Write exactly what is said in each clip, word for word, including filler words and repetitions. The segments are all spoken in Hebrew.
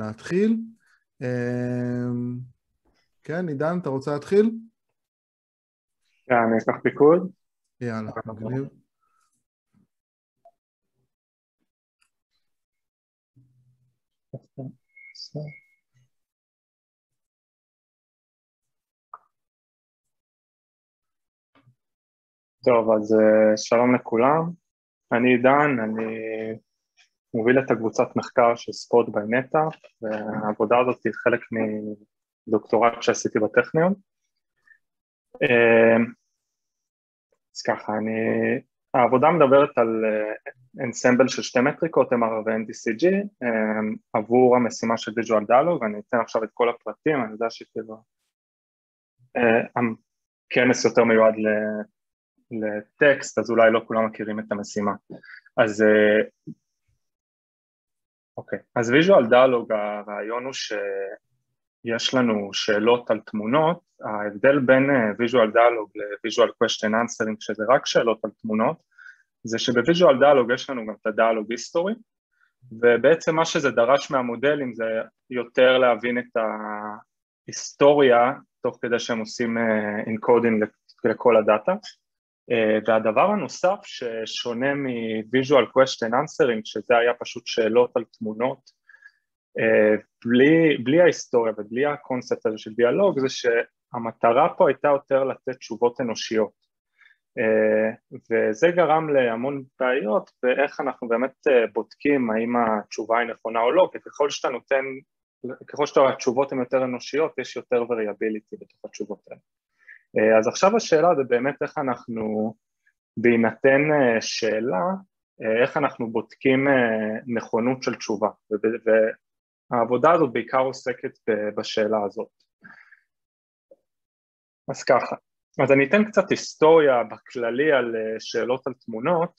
להתחיל. כן, עידן, אתה רוצה להתחיל? כן, אני אשלח פיקוד. יאללה, מגניב. טוב, אז שלום לכולם. אני עידן, אני מוביל את הקבוצת מחקר של ספורט בנטה, והעבודה הזאת היא חלק מדוקטורט שעשיתי בטכניון. אז ככה, אני... העבודה מדברת על Ensemble של שתי מטריקות, אם אר ו-אן די סי ג'י, עבור המשימה של Visual Dialog, ואני אתן עכשיו את כל הפרטים, אני יודע שכאילו... הכנס יותר מיועד לטקסט, אז אולי לא כולם מכירים את המשימה. אז... אוקיי, אז Visual Dialog, הרעיון הוא שיש לנו שאלות על תמונות, ההבדל בין Visual Dialog ל-Visual Question Answering, שזה רק שאלות על תמונות, זה שב-Visual Dialog יש לנו גם את ה-Dialog History, ובעצם מה שזה דרש מהמודלים זה יותר להבין את ההיסטוריה, תוך כדי שהם עושים encoding לכל הדאטה, והדבר הנוסף ששונה מ-Visual Question Answering, שזה היה פשוט שאלות על תמונות, בלי, בלי ההיסטוריה ובלי הקונספט הזה של דיאלוג, זה שהמטרה פה הייתה יותר לתת תשובות אנושיות, וזה גרם להמון בעיות באיך אנחנו באמת בודקים האם התשובה היא נכונה או לא, כי ככל שאתה נותן, ככל שהתשובות הן יותר אנושיות, יש יותר וריאביליטי בתוך התשובות האלה. אז עכשיו השאלה זה באמת איך אנחנו, בהינתן שאלה, איך אנחנו בודקים נכונות של תשובה, והעבודה הזאת בעיקר עוסקת בשאלה הזאת. אז ככה, אז אני אתן קצת היסטוריה בכללי על שאלות על תמונות.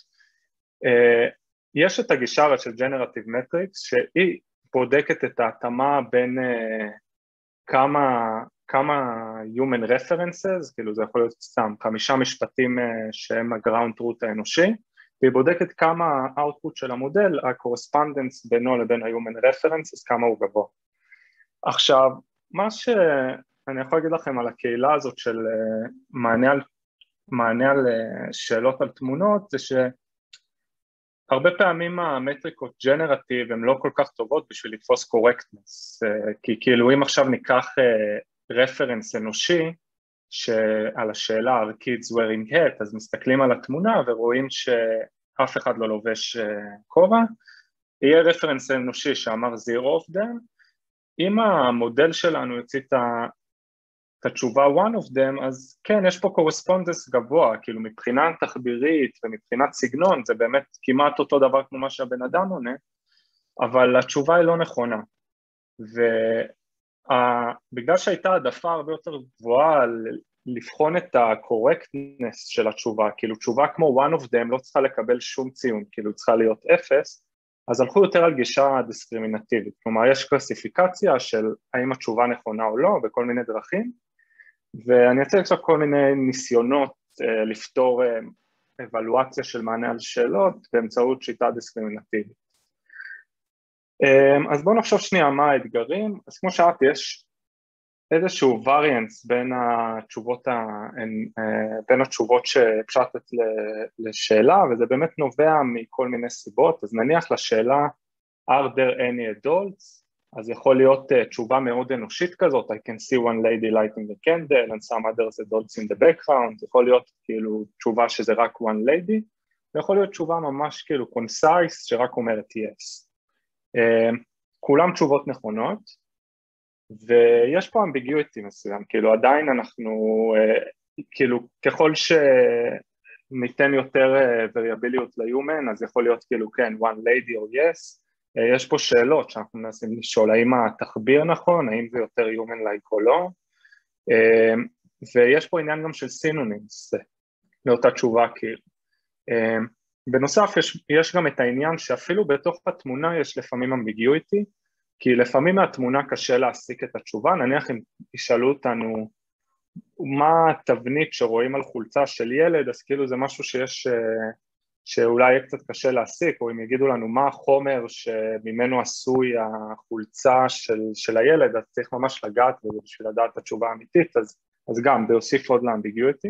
יש את הגישה של Generative Metrics, שהיא בודקת את ההתאמה בין כמה... כמה human references, כאילו זה יכול להיות סתם, חמישה משפטים שהם ה-ground truth האנושי, והיא בודקת כמה ה-output של המודל, ה-correspondence בינו לבין ה-human references, כמה הוא גבוה. עכשיו, מה שאני יכול להגיד לכם על הקהילה הזאת של מענה על, מענה על שאלות על תמונות, זה שהרבה פעמים המטריקות ג'נרטיב הן לא כל כך טובות בשביל לתפוס correctness, כי כאילו אם עכשיו ניקח רפרנס אנושי שעל השאלה are kids wearing hat, אז מסתכלים על התמונה ורואים שאף אחד לא לובש כובע, יהיה רפרנס אנושי שאמר zero of them, אם המודל שלנו יוציא את התשובה one of them, אז כן, יש פה correspondence גבוה, כאילו מבחינה תחבירית ומבחינת סגנון, זה באמת כמעט אותו דבר כמו מה שהבן אדם עונה, אבל התשובה היא לא נכונה, ו... Uh, בגלל שהייתה העדפה הרבה יותר גבוהה לבחון את ה-correctness של התשובה, כאילו תשובה כמו one of them לא צריכה לקבל שום ציון, כאילו צריכה להיות אפס, אז הלכו יותר על גישה דיסקרימינטיבית, כלומר יש קלסיפיקציה של האם התשובה נכונה או לא, בכל מיני דרכים, ואני אציג עכשיו כל מיני ניסיונות uh, לפתור uh, אבלואציה של מענה על שאלות באמצעות שיטה דיסקרימינטיבית. אז בואו נחשוב שנייה מה האתגרים. אז כמו שאמרתי, יש איזשהו וריאנס בין התשובות, ה... בין התשובות שאפשר לתת לשאלה, וזה באמת נובע מכל מיני סיבות. אז נניח לשאלה, are there any adults? אז יכול להיות תשובה מאוד אנושית כזאת, I can see one lady lighting the candle and some others adults in the background, יכול להיות כאילו תשובה שזה רק one lady, ויכול להיות תשובה ממש כאילו concise שרק אומרת yes. Uh, כולם תשובות נכונות, ויש פה אמביגיוטי מסוים, כאילו עדיין אנחנו, uh, כאילו ככל שניתן יותר וריאביליות uh, ליומן, אז יכול להיות כאילו כן, one lady או yes, uh, יש פה שאלות שאנחנו מנסים לשאול, האם התחביר נכון, האם זה יותר human-like או לא, uh, ויש פה עניין גם של סינונימס, לאותה תשובה כאילו. Uh, בנוסף, יש, יש גם את העניין שאפילו בתוך התמונה יש לפעמים אמביגיוטי, כי לפעמים מהתמונה קשה להסיק את התשובה, נניח אם ישאלו אותנו מה התבנית שרואים על חולצה של ילד, אז כאילו זה משהו שיש שאולי יהיה קצת קשה להסיק, או אם יגידו לנו מה החומר שממנו עשוי החולצה של, של הילד, אז צריך ממש לגעת בזה בשביל לדעת את התשובה האמיתית, אז, אז גם זה יוסיף עוד לאמביגיוטי.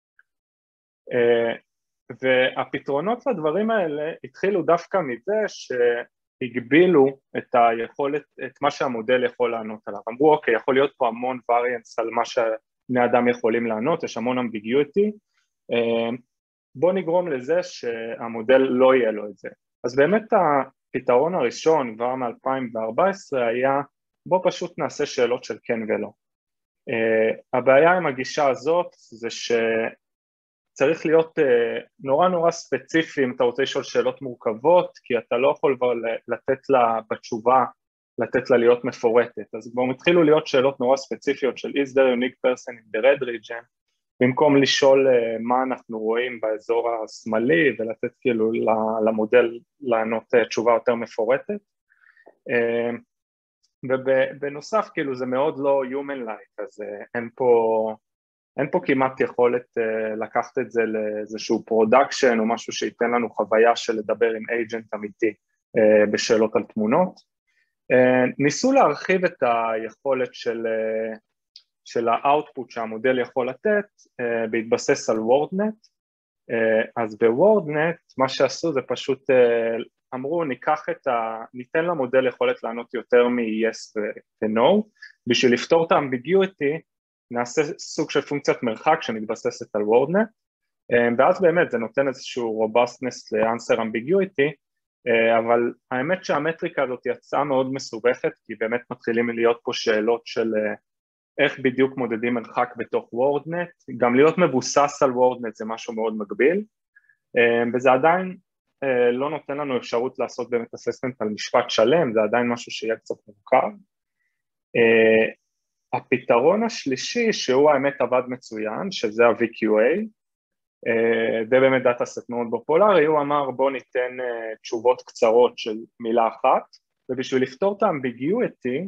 והפתרונות לדברים האלה התחילו דווקא מזה שהגבילו את היכולת, את מה שהמודל יכול לענות עליו. אמרו, אוקיי, יכול להיות פה המון וריאנס על מה שבני אדם יכולים לענות, יש המון אמביגיוטי, בוא נגרום לזה שהמודל לא יהיה לו את זה. אז באמת הפתרון הראשון כבר מ-אלפיים וארבע עשרה היה, בוא פשוט נעשה שאלות של כן ולא. הבעיה עם הגישה הזאת זה ש... צריך להיות נורא נורא ספציפי אם אתה רוצה לשאול שאלות מורכבות, כי אתה לא יכול כבר לתת לה בתשובה, לתת לה להיות מפורטת. אז כבר מתחילו להיות שאלות נורא ספציפיות של is there a unique person in the red region, במקום לשאול מה אנחנו רואים באזור השמאלי, ולתת כאילו למודל לענות תשובה יותר מפורטת. ובנוסף כאילו זה מאוד לא human-like, אז אין פה... אין פה כמעט יכולת uh, לקחת את זה לאיזשהו פרודקשן או משהו שייתן לנו חוויה של לדבר עם אייג'נט אמיתי uh, בשאלות על תמונות. Uh, ניסו להרחיב את היכולת של, uh, של האוטפוט שהמודל יכול לתת uh, בהתבסס על וורדנט. Uh, אז בוורדנט מה שעשו זה פשוט uh, אמרו ניקח את ה... ניתן למודל יכולת לענות יותר מ-yes ו-no, בשביל לפתור את האמביגיוטי, נעשה סוג של פונקציית מרחק שמתבססת על וורדנט, ואז באמת זה נותן איזשהו Robustness ל-Answer Ambiguity, אבל האמת שהמטריקה הזאת יצאה מאוד מסובכת, כי באמת מתחילים להיות פה שאלות של איך בדיוק מודדים מרחק בתוך וורדנט, גם להיות מבוסס על וורדנט זה משהו מאוד מגביל, וזה עדיין לא נותן לנו אפשרות לעשות באמת אססמנט על משפט שלם, זה עדיין משהו שיהיה קצת מורכב. הפתרון השלישי, שהוא האמת עבד מצוין, שזה ה-וי קיו איי, זה באמת דאטה סט מאוד פופולרי, הוא אמר בוא ניתן תשובות קצרות של מילה אחת, ובשביל לפתור את האמביגיוטי,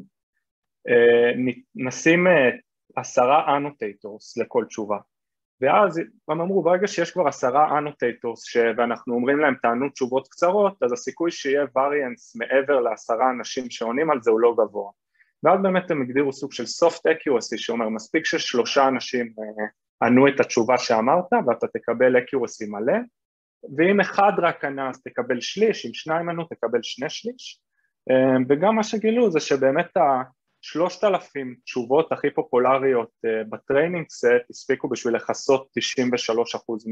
נשים עשרה אנוטייטורס לכל תשובה. ואז הם אמרו, ברגע שיש כבר עשרה אנוטייטורס, ואנחנו אומרים להם תענו תשובות קצרות, אז הסיכוי שיהיה וריאנס מעבר לעשרה אנשים שעונים על זה הוא לא גבוה. ואז באמת הם הגדירו סוג של soft accuracy, שאומר מספיק ששלושה אנשים ענו את התשובה שאמרת, ואתה תקבל accuracy מלא, ואם אחד רק ענה אז תקבל שליש, אם שניים ענו תקבל שני שליש, וגם מה שגילו זה שבאמת השלושת אלפים תשובות הכי פופולריות בטריינינג סט, הספיקו בשביל לחסות תשעים ושלושה אחוז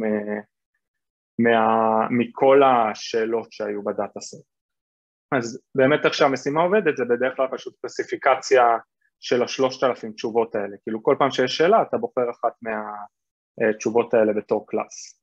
מכל השאלות שהיו בדאטה סט. אז באמת איך שהמשימה עובדת זה בדרך כלל פשוט ספציפיקציה של השלושת אלפים תשובות האלה, כאילו כל פעם שיש שאלה אתה בוחר אחת מהתשובות האלה בתור קלאס.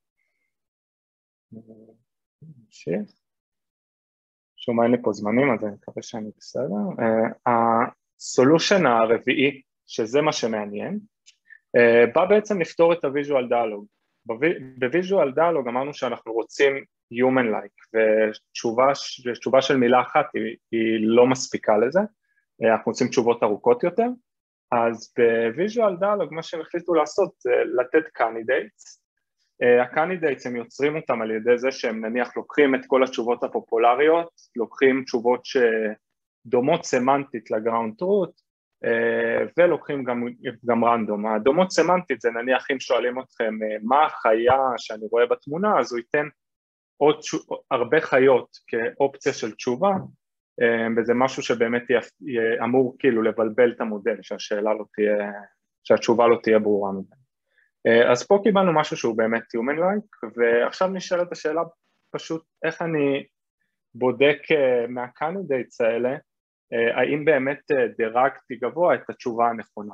נמשיך. שומע לי פה זמנים אז אני מקווה שאני בסדר. הסולושן הרביעי, שזה מה שמעניין, בא בעצם לפתור את ה-Visual Dialog. ב-Visual Dialog אמרנו שאנחנו רוצים human-like, ותשובה של מילה אחת היא, היא לא מספיקה לזה, אנחנו רוצים תשובות ארוכות יותר, אז ב-Visual Dialog מה שהם החליטו לעשות זה לתת candidates, ה-candidates הם יוצרים אותם על ידי זה שהם נניח לוקחים את כל התשובות הפופולריות, לוקחים תשובות שדומות סמנטית ל-ground truth, ולוקחים גם, גם רנדום. הדומות סמנטית זה נניח אם שואלים אתכם מה החיה שאני רואה בתמונה, אז הוא ייתן עוד הרבה חיות כאופציה של תשובה, וזה משהו שבאמת יהיה אמור כאילו לבלבל את המודל, שהשאלה לא תהיה, שהתשובה לא תהיה ברורה מדי. אז פה קיבלנו משהו שהוא באמת human-like, ועכשיו נשאלת השאלה פשוט איך אני בודק מהקנדידייטס האלה, האם באמת דירגתי גבוה את התשובה הנכונה.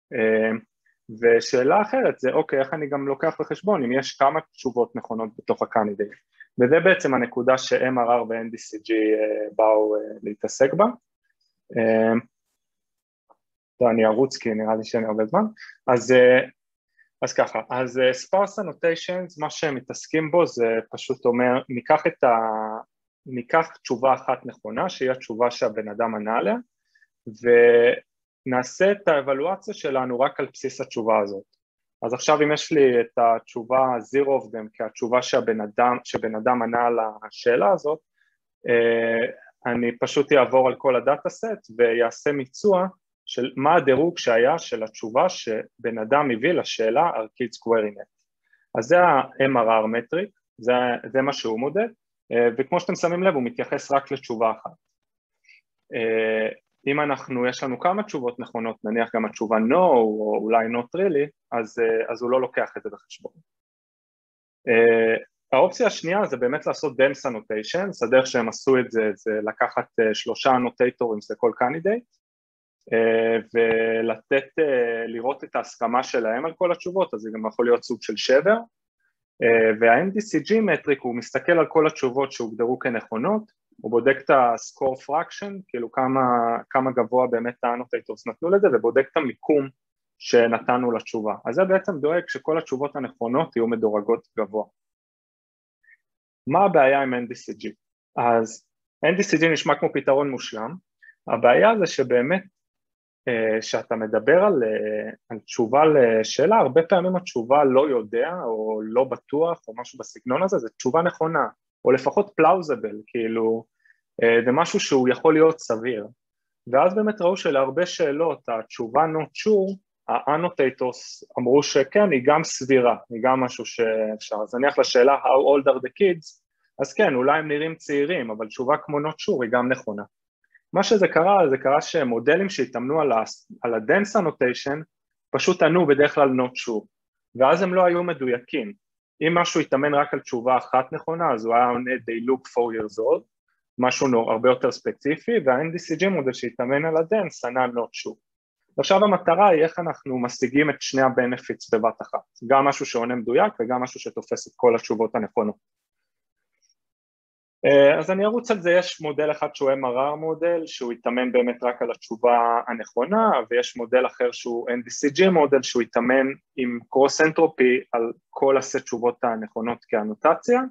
ושאלה אחרת זה, אוקיי, איך אני גם לוקח בחשבון אם יש כמה תשובות נכונות בתוך הקנדידייט. וזה בעצם הנקודה ש-אם אר אר ו-אן די סי ג'י באו להתעסק בה. אני ארוץ כי נראה לי שאני הרבה זמן. אז, אז ככה, אז sparse annotations, מה שהם מתעסקים בו זה פשוט אומר, ניקח את ה... ניקח תשובה אחת נכונה, שהיא התשובה שהבן אדם ענה עליה, ונעשה את האבלואציה שלנו רק על בסיס התשובה הזאת. אז עכשיו אם יש לי את התשובה zero of them כתשובה שהבן אדם, שבן אדם ענה על השאלה הזאת, אני פשוט אעבור על כל הדאטה סט ויעשה מיצוע של מה הדירוג שהיה של התשובה שבן אדם הביא לשאלה ערכית QueryNet. אז זה ה-אם אר אר מטריק, זה, זה מה שהוא מודד, וכמו שאתם שמים לב הוא מתייחס רק לתשובה אחת. אם אנחנו, יש לנו כמה תשובות נכונות, נניח גם התשובה no או אולי not really, אז, אז הוא לא לוקח את זה בחשבון. האופציה השנייה זה באמת לעשות dense annotations, הדרך שהם עשו את זה זה לקחת שלושה annotators לכל candidate, ולתת, לראות את ההסכמה שלהם על כל התשובות, אז זה גם יכול להיות סוג של שבר, וה-אן די סי ג'י מטריק הוא מסתכל על כל התשובות שהוגדרו כנכונות, הוא בודק את ה-score fraction, כאילו כמה, כמה גבוה באמת ה-annotators נתנו לזה, ובודק את המיקום שנתנו לתשובה. אז זה בעצם דואג שכל התשובות הנכונות יהיו מדורגות גבוה. מה הבעיה עם אן די סי ג'י? אז אן די סי ג'י נשמע כמו פתרון מושלם, הבעיה זה שבאמת, שאתה מדבר על, על תשובה לשאלה, הרבה פעמים התשובה לא יודע, או לא בטוח, או משהו בסגנון הזה, זה תשובה נכונה, או לפחות plausible, כאילו, זה משהו שהוא יכול להיות סביר. ואז באמת ראו שלהרבה שאלות, התשובה not sure, ה-annotators אמרו שכן, היא גם סבירה, היא גם משהו שאפשר. אז נניח לשאלה, how old are the kids, אז כן, אולי הם נראים צעירים, אבל תשובה כמו not sure היא גם נכונה. מה שזה קרה, זה קרה שמודלים שהתאמנו על ה-dense annotation, פשוט ענו בדרך כלל not sure, ואז הם לא היו מדויקים. אם משהו התאמן רק על תשובה אחת נכונה, אז הוא היה עונה they look four years old, משהו הרבה יותר ספציפי, וה-אן די סי ג'י מודל שהתאמן על ה-dense ענה not sure. עכשיו המטרה היא איך אנחנו משיגים את שני ה-benefits בבת אחת, גם משהו שעונה מדויק וגם משהו שתופס את כל התשובות הנכונות. אז אני ארוץ על זה, יש מודל אחד שהוא אם אר אר מודל, שהוא יתאמן באמת רק על התשובה הנכונה, ויש מודל אחר שהוא אן די סי ג'י מודל, שהוא יתאמן עם קרוס אנטרופי על כל הסט תשובות הנכונות כאנוטציה.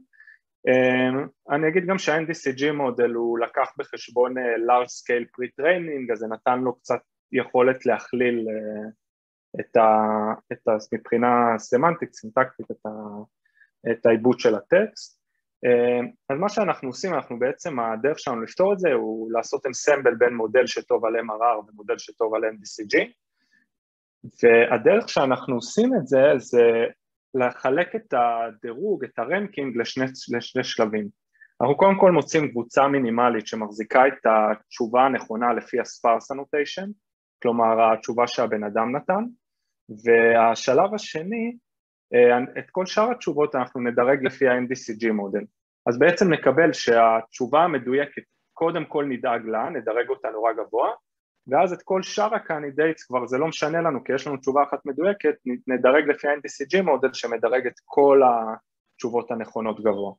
אני אגיד גם שה-אן די סי ג'י מודל הוא לקח בחשבון large scale pre-training, אז זה נתן לו קצת יכולת להכליל את ה, את ה, מבחינה סמנטית, סינטקטית, את, ה, את העיבוד של הטקסט. אז מה שאנחנו עושים, אנחנו בעצם, הדרך שלנו לפתור את זה הוא לעשות Ensemble בין מודל שטוב על אם אר אר ומודל שטוב על אן די סי ג'י, והדרך שאנחנו עושים את זה, זה לחלק את הדירוג, את הרנקינג לשני, לשני שלבים. אנחנו קודם כל מוצאים קבוצה מינימלית שמחזיקה את התשובה הנכונה לפי ה-sparse annotation, כלומר התשובה שהבן אדם נתן, והשלב השני, את כל שאר התשובות אנחנו נדרג לפי ה-אן די סי ג'י מודל. אז בעצם נקבל שהתשובה המדויקת, קודם כל נדאג לה, נדרג אותה נורא גבוה, ואז את כל שאר הקנדידייטס כבר זה לא משנה לנו, כי יש לנו תשובה אחת מדויקת, נדרג לפי ה-אן די סי ג'י מודל שמדרג את כל התשובות הנכונות גבוה.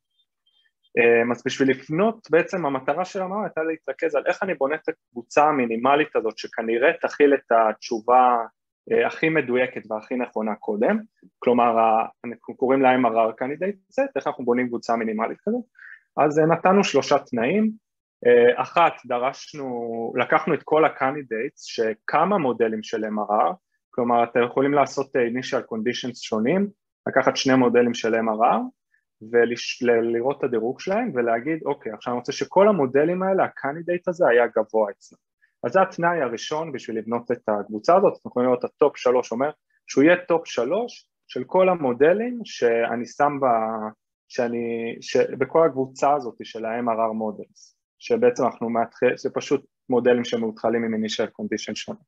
אז בשביל לפנות, בעצם המטרה שלנו הייתה להתרכז על איך אני בונה את הקבוצה המינימלית הזאת, שכנראה תכיל את התשובה הכי מדויקת והכי נכונה קודם, כלומר, אנחנו קוראים להם אם אר אר candidate set, איך אנחנו בונים קבוצה מינימלית כזאת, אז נתנו שלושה תנאים, אחת, דרשנו, לקחנו את כל ה-candidates, שכמה מודלים של אם אר אר, כלומר, אתם יכולים לעשות initial conditions שונים, לקחת שני מודלים של אם אר אר, ולראות את הדירוג שלהם, ולהגיד, אוקיי, עכשיו אני רוצה שכל המודלים האלה, ה-candidate הזה היה גבוה אצלנו. אז זה התנאי הראשון בשביל לבנות את הקבוצה הזאת, אנחנו יכולים לראות את הטופ שלוש אומר, שהוא יהיה טופ שלוש של כל המודלים שאני שם ב, שאני, בכל הקבוצה הזאת של ה-אם אר אר models, שבעצם אנחנו מתחיל, זה פשוט מודלים שמתחילים עם initial condition שונה.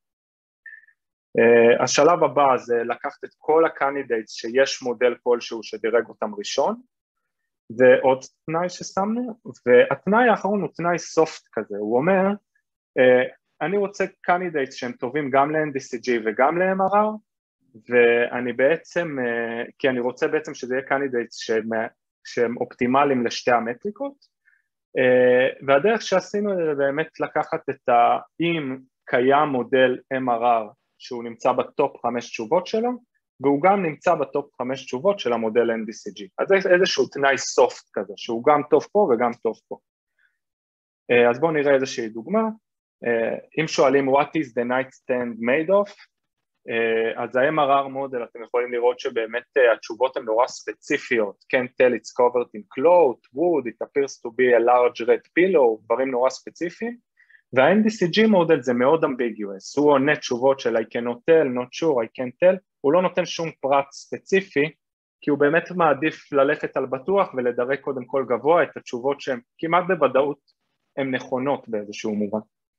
Uh, השלב הבא זה לקחת את כל ה-candidates שיש מודל כלשהו שדירג אותם ראשון, ועוד תנאי ששמנו, והתנאי האחרון הוא תנאי soft כזה, הוא אומר, uh, אני רוצה candidates שהם טובים גם ל-אן די סי ג'י וגם ל-אם אר אר, ואני בעצם, כי אני רוצה בעצם שזה יהיה candidates שהם, שהם אופטימליים לשתי המטריקות, והדרך שעשינו זה באמת לקחת את ה, אם קיים מודל אם אר אר שהוא נמצא בטופ חמש תשובות שלו, והוא גם נמצא בטופ חמש תשובות של המודל אן די סי ג'י, אז זה איזשהו תנאי soft כזה, שהוא גם טוב פה וגם טוב פה. אז בואו נראה איזושהי דוגמה, אם שואלים what is the nightstand made of, אז ה-אם אר אר מודל, אתם יכולים לראות שבאמת התשובות הן נורא ספציפיות, can't tell it's covered in cloth, wood, it appears to be a large red pillow, דברים נורא ספציפיים, וה-אן די סי ג'י מודל זה מאוד ambiguous, הוא עונה תשובות של I cannot tell, not sure, I can't tell, הוא לא נותן שום פרט ספציפי, כי הוא באמת מעדיף ללכת על בטוח ולדרג קודם כל גבוה את התשובות שהן כמעט בוודאות הן נכונות באיזשהו מובן.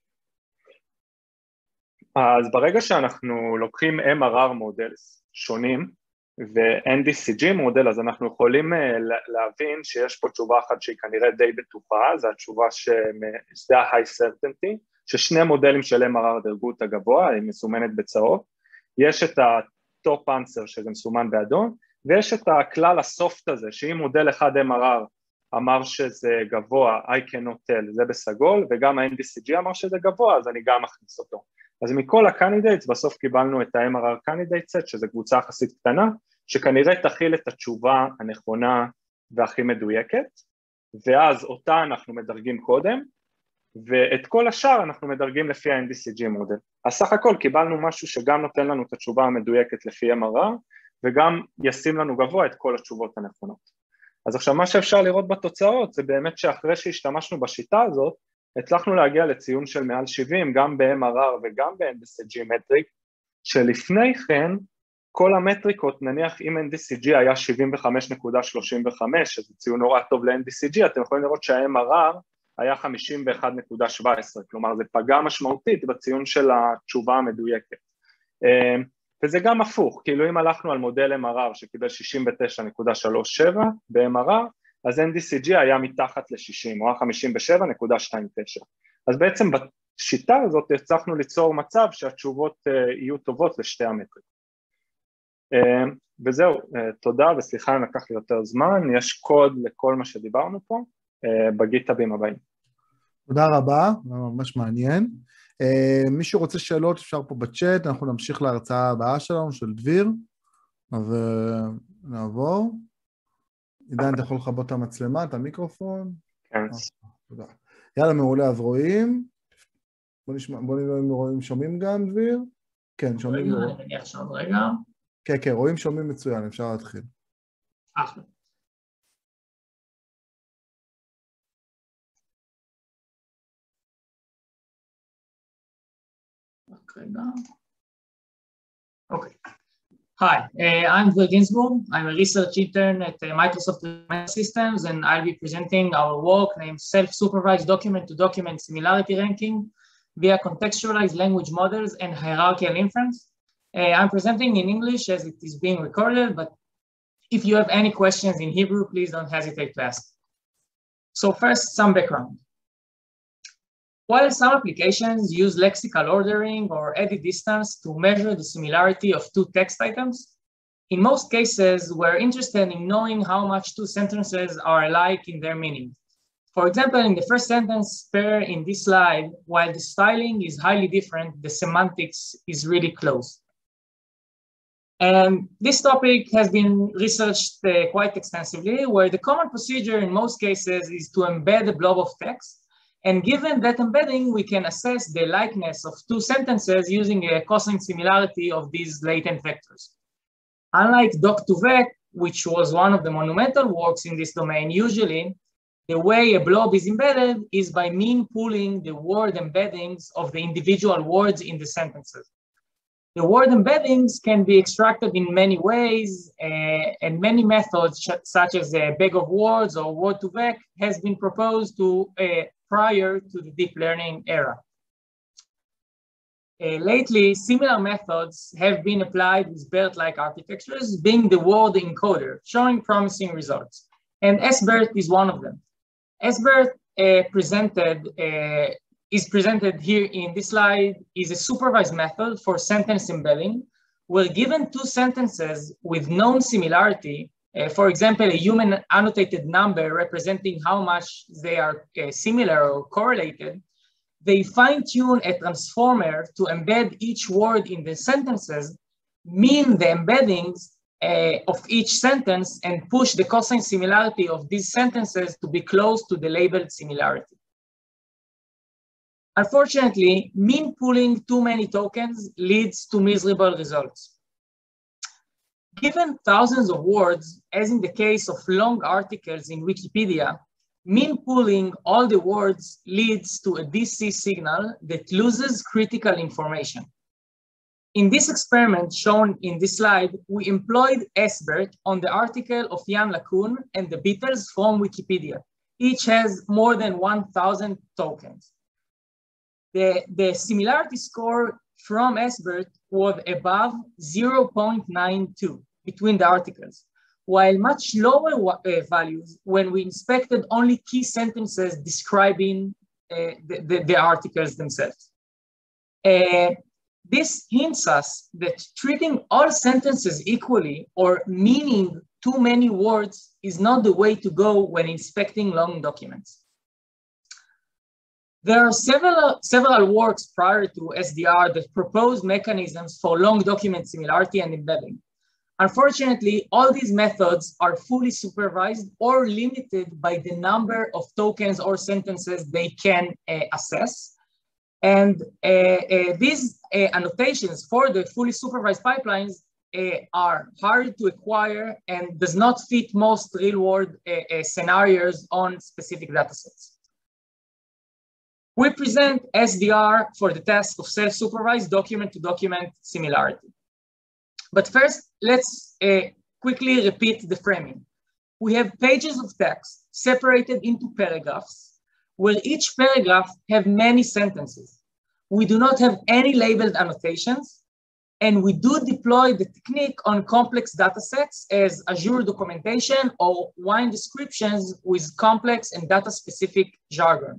אז ברגע שאנחנו לוקחים אם אר אר מודלס שונים ו-אן די סי ג'י מודל, אז אנחנו יכולים להבין שיש פה תשובה אחת שהיא כנראה די בטוחה, זו התשובה שזה ה-high certainty, ששני מודלים של אם אר אר דרגו את הגבוה, היא מסומנת בצהוב, יש את ה-top answer שזה מסומן באדום, ויש את הכלל הסופט הזה, שאם מודל אחד אם אר אר אמר שזה גבוה, I cannot tell, זה בסגול, וגם ה-אן די סי ג'י אמר שזה גבוה, אז אני גם מכניס אותו. אז מכל הקנדידייטס, בסוף קיבלנו את ה-אם אר אר קנדידייט סט, שזה קבוצה יחסית קטנה, שכנראה תכיל את התשובה הנכונה והכי מדויקת, ואז אותה אנחנו מדרגים קודם, ואת כל השאר אנחנו מדרגים לפי ה-אן די סי ג'י מודל. אז סך הכל קיבלנו משהו שגם נותן לנו את התשובה המדויקת לפי אם אר אר, וגם ישים לנו גבוה את כל התשובות הנכונות. אז עכשיו מה שאפשר לראות בתוצאות, זה באמת שאחרי שהשתמשנו בשיטה הזאת, הצלחנו להגיע לציון של מעל שבעים, גם ב-אם אר אר וגם ב-אן די סי ג'י מטריק, שלפני כן, כל המטריקות, נניח אם אן די סי ג'י היה שבעים וחמש נקודה שלושים וחמש, שזה ציון נורא טוב ל-אן די סי ג'י, אתם יכולים לראות שה-אם אר אר היה חמישים ואחת נקודה שבע עשרה, כלומר זה פגע משמעותית בציון של התשובה המדויקת. וזה גם הפוך, כאילו אם הלכנו על מודל אם אר אר שקיבל שישים ותשע נקודה שלושים ושבע ב-אם אר אר, אז אן די סי ג'י היה מתחת ל-שישים, או חמישים ושבע נקודה עשרים ותשע. אז בעצם בשיטה הזאת הצלחנו ליצור מצב שהתשובות יהיו טובות לשתי המטרים. וזהו, תודה וסליחה אם לקח לי יותר זמן, יש קוד לכל מה שדיברנו פה, בגיטאבים הבאים. תודה רבה, ממש מעניין. מי שרוצה שאלות אפשר פה בצ'אט, אנחנו נמשיך להרצאה הבאה שלנו, של דביר, אז נעבור. עידן, אתה יכול לכבות את המצלמה, את המיקרופון? כן. תודה. יאללה, מעולה, אז רואים. בוא נשמע, בוא נראה אם רואים, שומעים גם, דביר? כן, שומעים. רגע, אני מניח שעוד רגע. כן, כן, רואים, שומעים מצוין, אפשר להתחיל. אחלה. Okay. Hi, uh, I'm Will Ginsburg. I'm a research intern at uh, Microsoft Systems, and I'll be presenting our work named Self-Supervised Document-to-Document Similarity Ranking via Contextualized Language Models and Hierarchical Inference. Uh, I'm presenting in English as it is being recorded, but if you have any questions in Hebrew, please don't hesitate to ask. So first, some background. While some applications use lexical ordering or edit distance to measure the similarity of two text items, in most cases, we're interested in knowing how much two sentences are alike in their meaning. For example, in the first sentence pair in this slide, while the styling is highly different, the semantics is really close. And this topic has been researched uh, quite extensively, where the common procedure in most cases is to embed a blob of text. And given that embedding, we can assess the likeness of two sentences using a cosine similarity of these latent vectors. Unlike doc to vec, which was one of the monumental works in this domain, usually the way a blob is embedded is by mean pooling the word embeddings of the individual words in the sentences. The word embeddings can be extracted in many ways, uh, and many methods such as a bag of words or word to vec has been proposed to uh, prior to the deep learning era. Uh, lately, similar methods have been applied with BERT-like architectures, being the word encoder, showing promising results. And S BERT is one of them. S BERT uh, presented, uh, is presented here in this slide is a supervised method for sentence embedding, where given two sentences with known similarity, Uh, for example, a human annotated number representing how much they are uh, similar or correlated, they fine-tune a transformer to embed each word in the sentences, mean the embeddings uh, of each sentence, and push the cosine similarity of these sentences to be close to the labeled similarity. Unfortunately, mean pooling too many tokens leads to miserable results. Given thousands of words, as in the case of long articles in Wikipedia, mean pooling all the words leads to a D C signal that loses critical information. In this experiment shown in this slide, we employed S BERT on the article of Jan LeCun and the Beatles from Wikipedia. Each has more than one thousand tokens. The, the similarity score from S BERT was above zero point nine two between the articles, while much lower uh, values when we inspected only key sentences describing uh, the, the, the articles themselves. Uh, this hints us that treating all sentences equally or meaning too many words is not the way to go when inspecting long documents. There are several, several works prior to S D R that propose mechanisms for long document similarity and embedding. Unfortunately, all these methods are fully supervised or limited by the number of tokens or sentences they can uh, assess. And uh, uh, these uh, annotations for the fully supervised pipelines uh, are hard to acquire and does not fit most real-world uh, uh, scenarios on specific datasets. We present S D R for the task of self-supervised document-to-document similarity. But first, let's uh, quickly repeat the framing. We have pages of text separated into paragraphs, where each paragraph have many sentences. We do not have any labeled annotations, and we do deploy the technique on complex datasets as Azure documentation or wine descriptions with complex and data-specific jargon.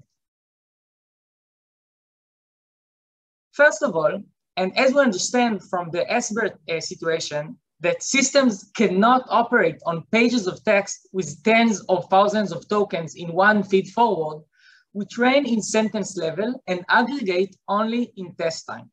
First of all, and as we understand from the S BERT uh, situation, that systems cannot operate on pages of text with tens of thousands of tokens in one feed forward, we train in sentence level and aggregate only in test time.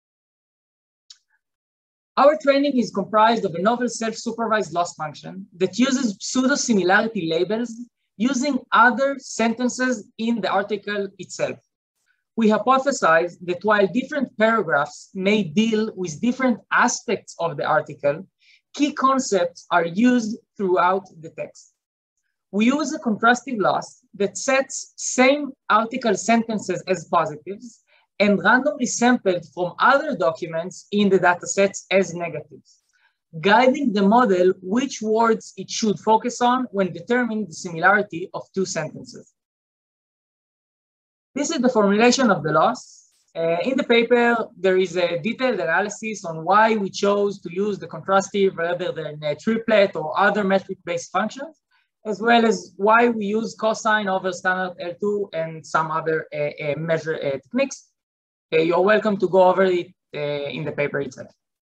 Our training is comprised of a novel self-supervised loss function that uses pseudo-similarity labels using other sentences in the article itself. We hypothesize that while different paragraphs may deal with different aspects of the article, key concepts are used throughout the text. We use a contrastive loss that sets same article sentences as positives and randomly sampled from other documents in the datasets as negatives, guiding the model which words it should focus on when determining the similarity of two sentences. This is the formulation of the loss. Uh, in the paper, there is a detailed analysis on why we chose to use the contrastive rather than a triplet or other metric-based functions, as well as why we use cosine over standard L two and some other uh, uh, measure uh, techniques. Uh, you're welcome to go over it uh, in the paper itself.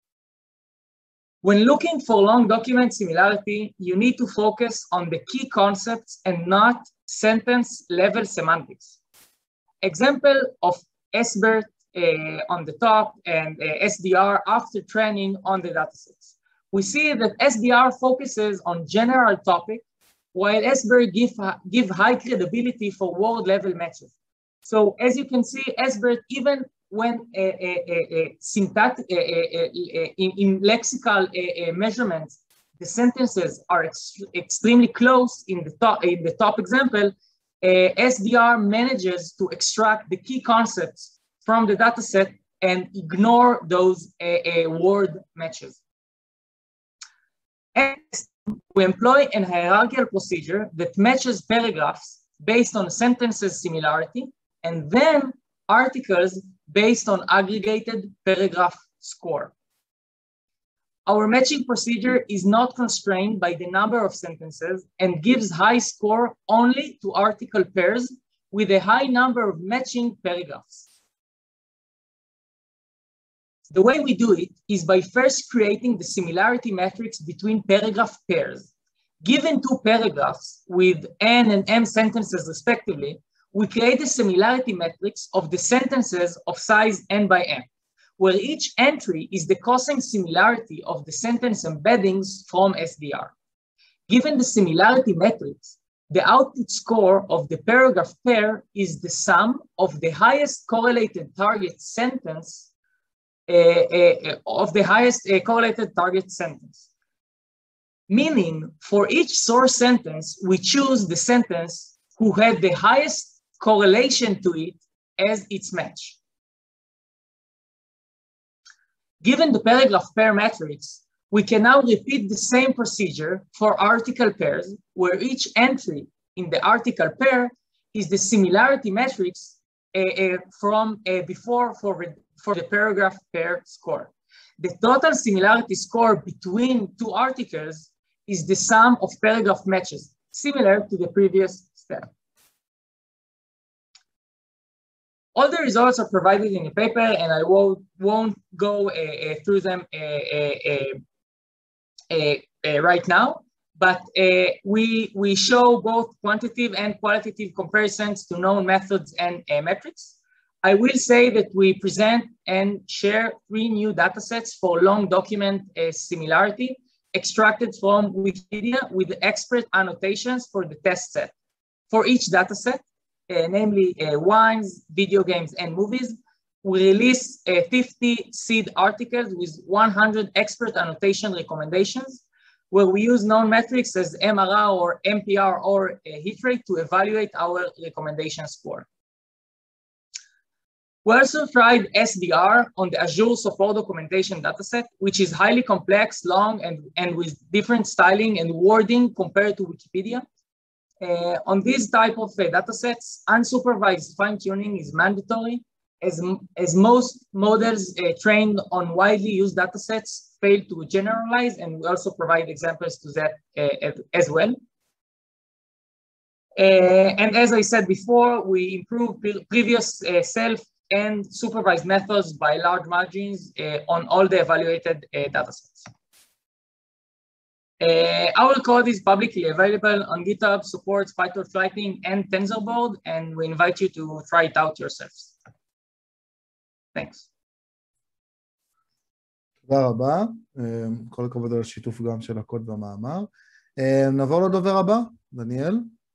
When looking for long document similarity, you need to focus on the key concepts and not sentence level semantics. Example of S BERT uh, on the top and uh, S D R after training on the datasets. We see that S D R focuses on general topic, while S BERT give, give high credibility for word level matches. So as you can see, S BERT, even when uh, uh, uh, syntactic, uh, uh, uh, in, in lexical uh, uh, measurements, the sentences are ex extremely close in the top, in the top example, Uh, S D R manages to extract the key concepts from the dataset and ignore those uh, uh, word matches. And we employ a hierarchical procedure that matches paragraphs based on sentences similarity and then articles based on aggregated paragraph score. Our matching procedure is not constrained by the number of sentences and gives high score only to article pairs with a high number of matching paragraphs. The way we do it is by first creating the similarity matrix between paragraph pairs. Given two paragraphs with N and M sentences respectively, we create a similarity matrix of the sentences of size N by M, where each entry is the cosine similarity of the sentence embeddings from S D R. Given the similarity matrix, the output score of the paragraph pair is the sum of the highest correlated target sentence uh, uh, of the highest uh, correlated target sentence. Meaning, for each source sentence, we choose the sentence who had the highest correlation to it as its match. Given the paragraph pair matrix, we can now repeat the same procedure for article pairs, where each entry in the article pair is the similarity matrix uh, uh, from uh, before for, for the paragraph pair score. The total similarity score between two articles is the sum of paragraph matches, similar to the previous step. All the results are provided in the paper, and I won't, won't go uh, uh, through them uh, uh, uh, uh, uh, right now, but uh, we, we show both quantitative and qualitative comparisons to known methods and uh, metrics. I will say that we present and share three new datasets for long document uh, similarity extracted from Wikipedia with expert annotations for the test set. For each dataset, Uh, namely uh, wines, video games, and movies, we release uh, fifty seed articles with one hundred expert annotation recommendations, where we use known metrics as M R R or M P R or uh, hit rate to evaluate our recommendation score. We also tried S D R on the Azure support documentation dataset, which is highly complex, long, and, and with different styling and wording compared to Wikipedia. Uh, on these type of uh, datasets, unsupervised fine-tuning is mandatory, as, as most models uh, trained on widely used datasets fail to generalize, and we also provide examples to that uh, as well. Uh, and as I said before, we improved pre previous uh, self and supervised methods by large margins uh, on all the evaluated uh, datasets. Uh, our code is publicly available on GitHub, supports PyTorch Lightning and TensorBoard, and we invite you to try it out yourselves. Thanks. תודה רבה, כל הכבוד על השיתוף גם של הקוד במאמר. נעבור לדובר הבא, דניאל.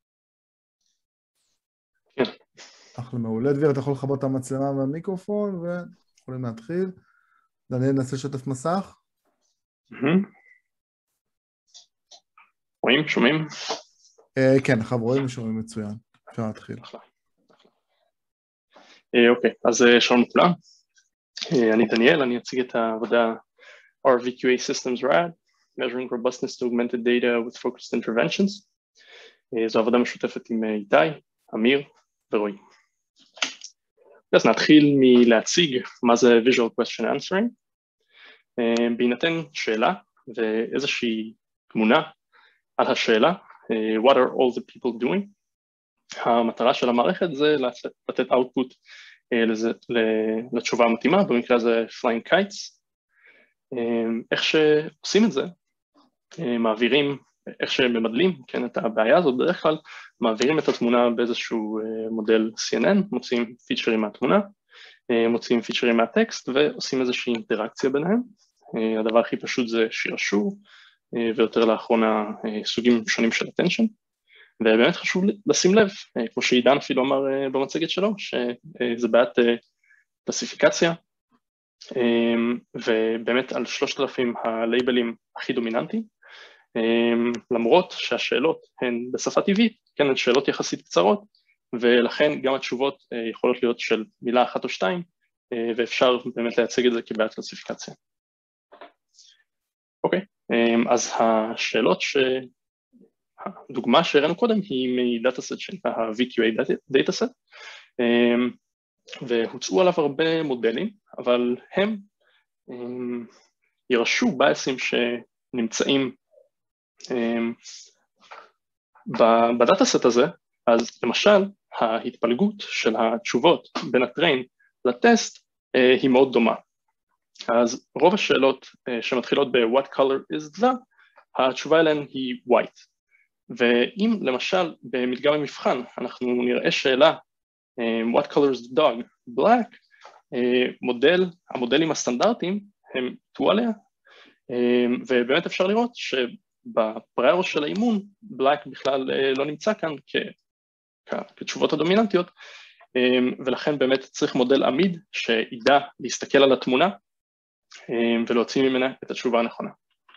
כן. אחלה מעולה, דביר, אתה יכול לכבות את המצלמה והמיקרופון, ויכולים להתחיל. דניאל, ננסה לשתף מסך. רואים? שומעים? כן, עכשיו רואים ושומעים מצוין. אפשר להתחיל. אוקיי, אז שלום לכולם. אני דניאל, אני אציג את העבודה R V Q A Systems Rad, Measuring Robustness to Augmented Data with Focused Interventions. זו עבודה משותפת עם איתי, אמיר ורועי. אז נתחיל מלהציג מה זה Visual Question Answering. בהינתן שאלה ואיזושהי תמונה על השאלה, uh, what are all the people doing? המטרה של המערכת זה לתת output uh, לזה, לתשובה המתאימה, במקרה הזה flying kites. Uh, איך שעושים את זה, uh, מעבירים, איך שממדלים, כן, את הבעיה הזאת, בדרך כלל מעבירים את התמונה באיזשהו uh, מודל C N N, מוצאים פיצ'רים מהתמונה, uh, מוצאים פיצ'רים מהטקסט, ועושים איזושהי אינטראקציה ביניהם. Uh, הדבר הכי פשוט זה שרשור, ויותר לאחרונה סוגים שונים של attention, ובאמת חשוב לשים לב, כמו שעידן אפילו אמר במצגת שלו, שזה בעיית קלסיפיקציה, ובאמת על שלושת אלפים הלייבלים הכי דומיננטיים, למרות שהשאלות הן בשפה טבעית, כן, הן שאלות יחסית קצרות, ולכן גם התשובות יכולות להיות של מילה אחת או שתיים, ואפשר באמת לייצג את זה כבעיית קלסיפיקציה. אוקיי. אז השאלות שהדוגמה שהראינו קודם היא מדאטאסט שנקרא ה-V Q A דאטאסט, והוצאו עליו הרבה מודלים, אבל הם ירשו בייסים שנמצאים בדאטאסט הזה. אז למשל ההתפלגות של התשובות בין הטריין לטסט היא מאוד דומה. אז רוב השאלות שמתחילות ב-What color is the, התשובה אליהן היא white. ואם למשל במדגם המבחן אנחנו נראה שאלה What color is the dog? Black, מודל, המודלים הסטנדרטיים הם טועו עליה, ובאמת אפשר לראות בפריור של האימון, בלייק בכלל לא נמצא כאן כתשובות הדומיננטיות, ולכן באמת צריך מודל עמיד שידע להסתכל על התמונה ולהוציא ממנה את התשובה הנכונה.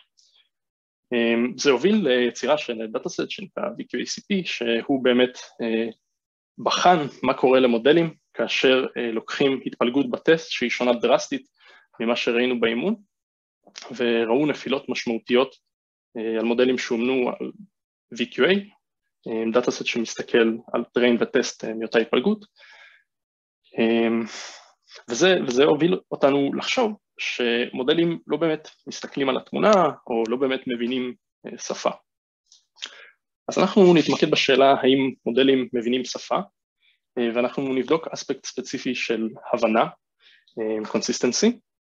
זה הוביל ליצירה של דאטאסט שנקרא וי קיו איי סי פי, שהוא באמת בחן מה קורה למודלים כאשר לוקחים התפלגות בטסט שהיא שונה דרסטית ממה שראינו באימון, וראו נפילות משמעותיות על מודלים שאומנו על וי קיו איי, דאטאסט שמסתכל על טריין וטסט מאותה התפלגות, וזה, וזה הוביל אותנו לחשוב שמודלים לא באמת מסתכלים על התמונה או לא באמת מבינים שפה. אז אנחנו נתמקד בשאלה האם מודלים מבינים שפה, ואנחנו נבדוק אספקט ספציפי של הבנה, consistency.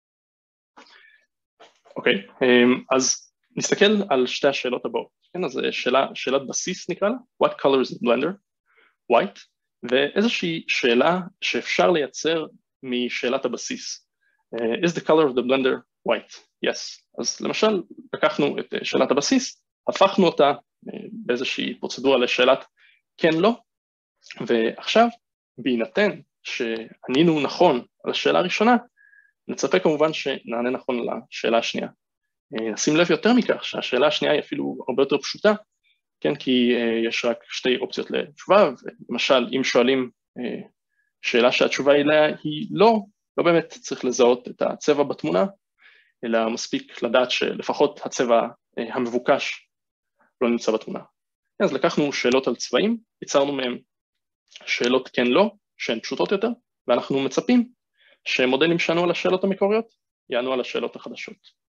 אוקיי, אז נסתכל על שתי השאלות הבאות. כן, אז שאלה, שאלת בסיס נקרא לה, what color is the blender? white, ואיזושהי שאלה שאפשר לייצר משאלת הבסיס. Uh, is the color of the blender white? Yes. אז למשל, לקחנו את שאלת הבסיס, הפכנו אותה uh, באיזושהי פרוצדורה לשאלת כן לא, ועכשיו, בהינתן שענינו נכון על השאלה הראשונה, נצפה כמובן שנענה נכון לשאלה השנייה. נשים לב יותר מכך שהשאלה השנייה היא אפילו הרבה יותר פשוטה, כן, כי uh, יש רק שתי אופציות לתשובה, למשל אם שואלים uh, שאלה שהתשובה אליה היא לא, לא באמת צריך לזהות את הצבע בתמונה, אלא מספיק לדעת שלפחות הצבע uh, המבוקש לא נמצא בתמונה. אז לקחנו שאלות על צבעים, יצרנו מהם שאלות כן לא, שהן פשוטות יותר, ואנחנו מצפים שמודלים שענו על השאלות המקוריות, יענו על השאלות החדשות.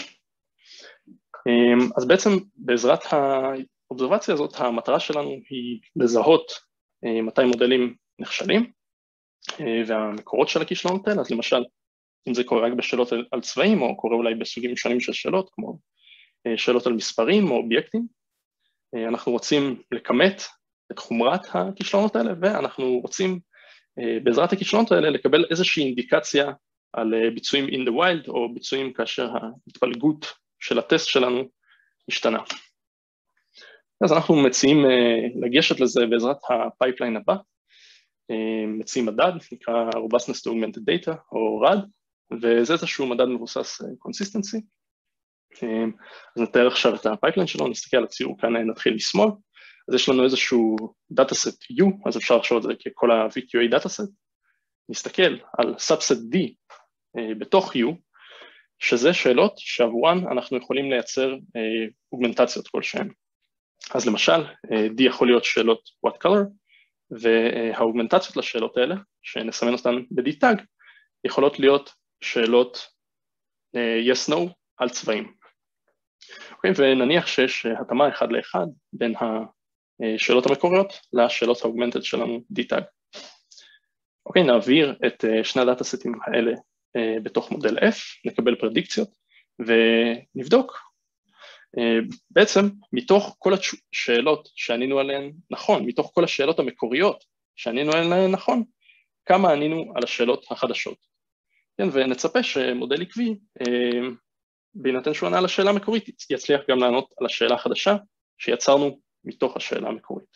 אז בעצם בעזרת האובזרבציה הזאת, המטרה שלנו היא לזהות מתי מודלים נכשלים, והמקורות של הכישלונות האלה, אז למשל, אם זה קורה רק בשאלות על צבעים, או קורה אולי בסוגים שונים של שאלות, כמו שאלות על מספרים או אובייקטים, אנחנו רוצים לכמת את חומרת הכישלונות האלה, ואנחנו רוצים בעזרת הכישלונות האלה לקבל איזושהי אינדיקציה על ביצועים in the wild, או ביצועים כאשר ההתפלגות של הטסט שלנו השתנה. אז אנחנו מציעים לגשת לזה בעזרת הפייפליין הבא, מציעים מדד, נקרא Robustness to Augmented Data, או רד, וזה איזשהו מדד מבוסס Consistency. אז נתאר עכשיו את הפייפליין שלו, נסתכל על הציור כאן, נתחיל משמאל, אז יש לנו איזשהו דאטאסט U, אז אפשר לחשוב את זה ככל ה-וי קיו איי דאטאסט, נסתכל על סאבסט D בתוך U, שזה שאלות שעבורן אנחנו יכולים לייצר אוגמנטציות כלשהן. אז למשל, D יכול להיות שאלות what color, והאוגמנטציות לשאלות האלה, שנסמן אותן ב-D tag, יכולות להיות שאלות yes no על צבעים. אוקיי, ונניח שיש התאמה אחד לאחד בין השאלות המקוריות לשאלות האוגמנטד שלנו D tag. אוקיי, נעביר את שני הדאטאסטים האלה בתוך מודל F, נקבל פרדיקציות ונבדוק. בעצם מתוך כל השאלות שענינו עליהן נכון, מתוך כל השאלות המקוריות שענינו עליהן נכון, כמה ענינו על השאלות החדשות. כן, ונצפה שמודל עקבי, בהינתן שהוא ענה על השאלה המקורית, יצליח גם לענות על השאלה החדשה שיצרנו מתוך השאלה המקורית.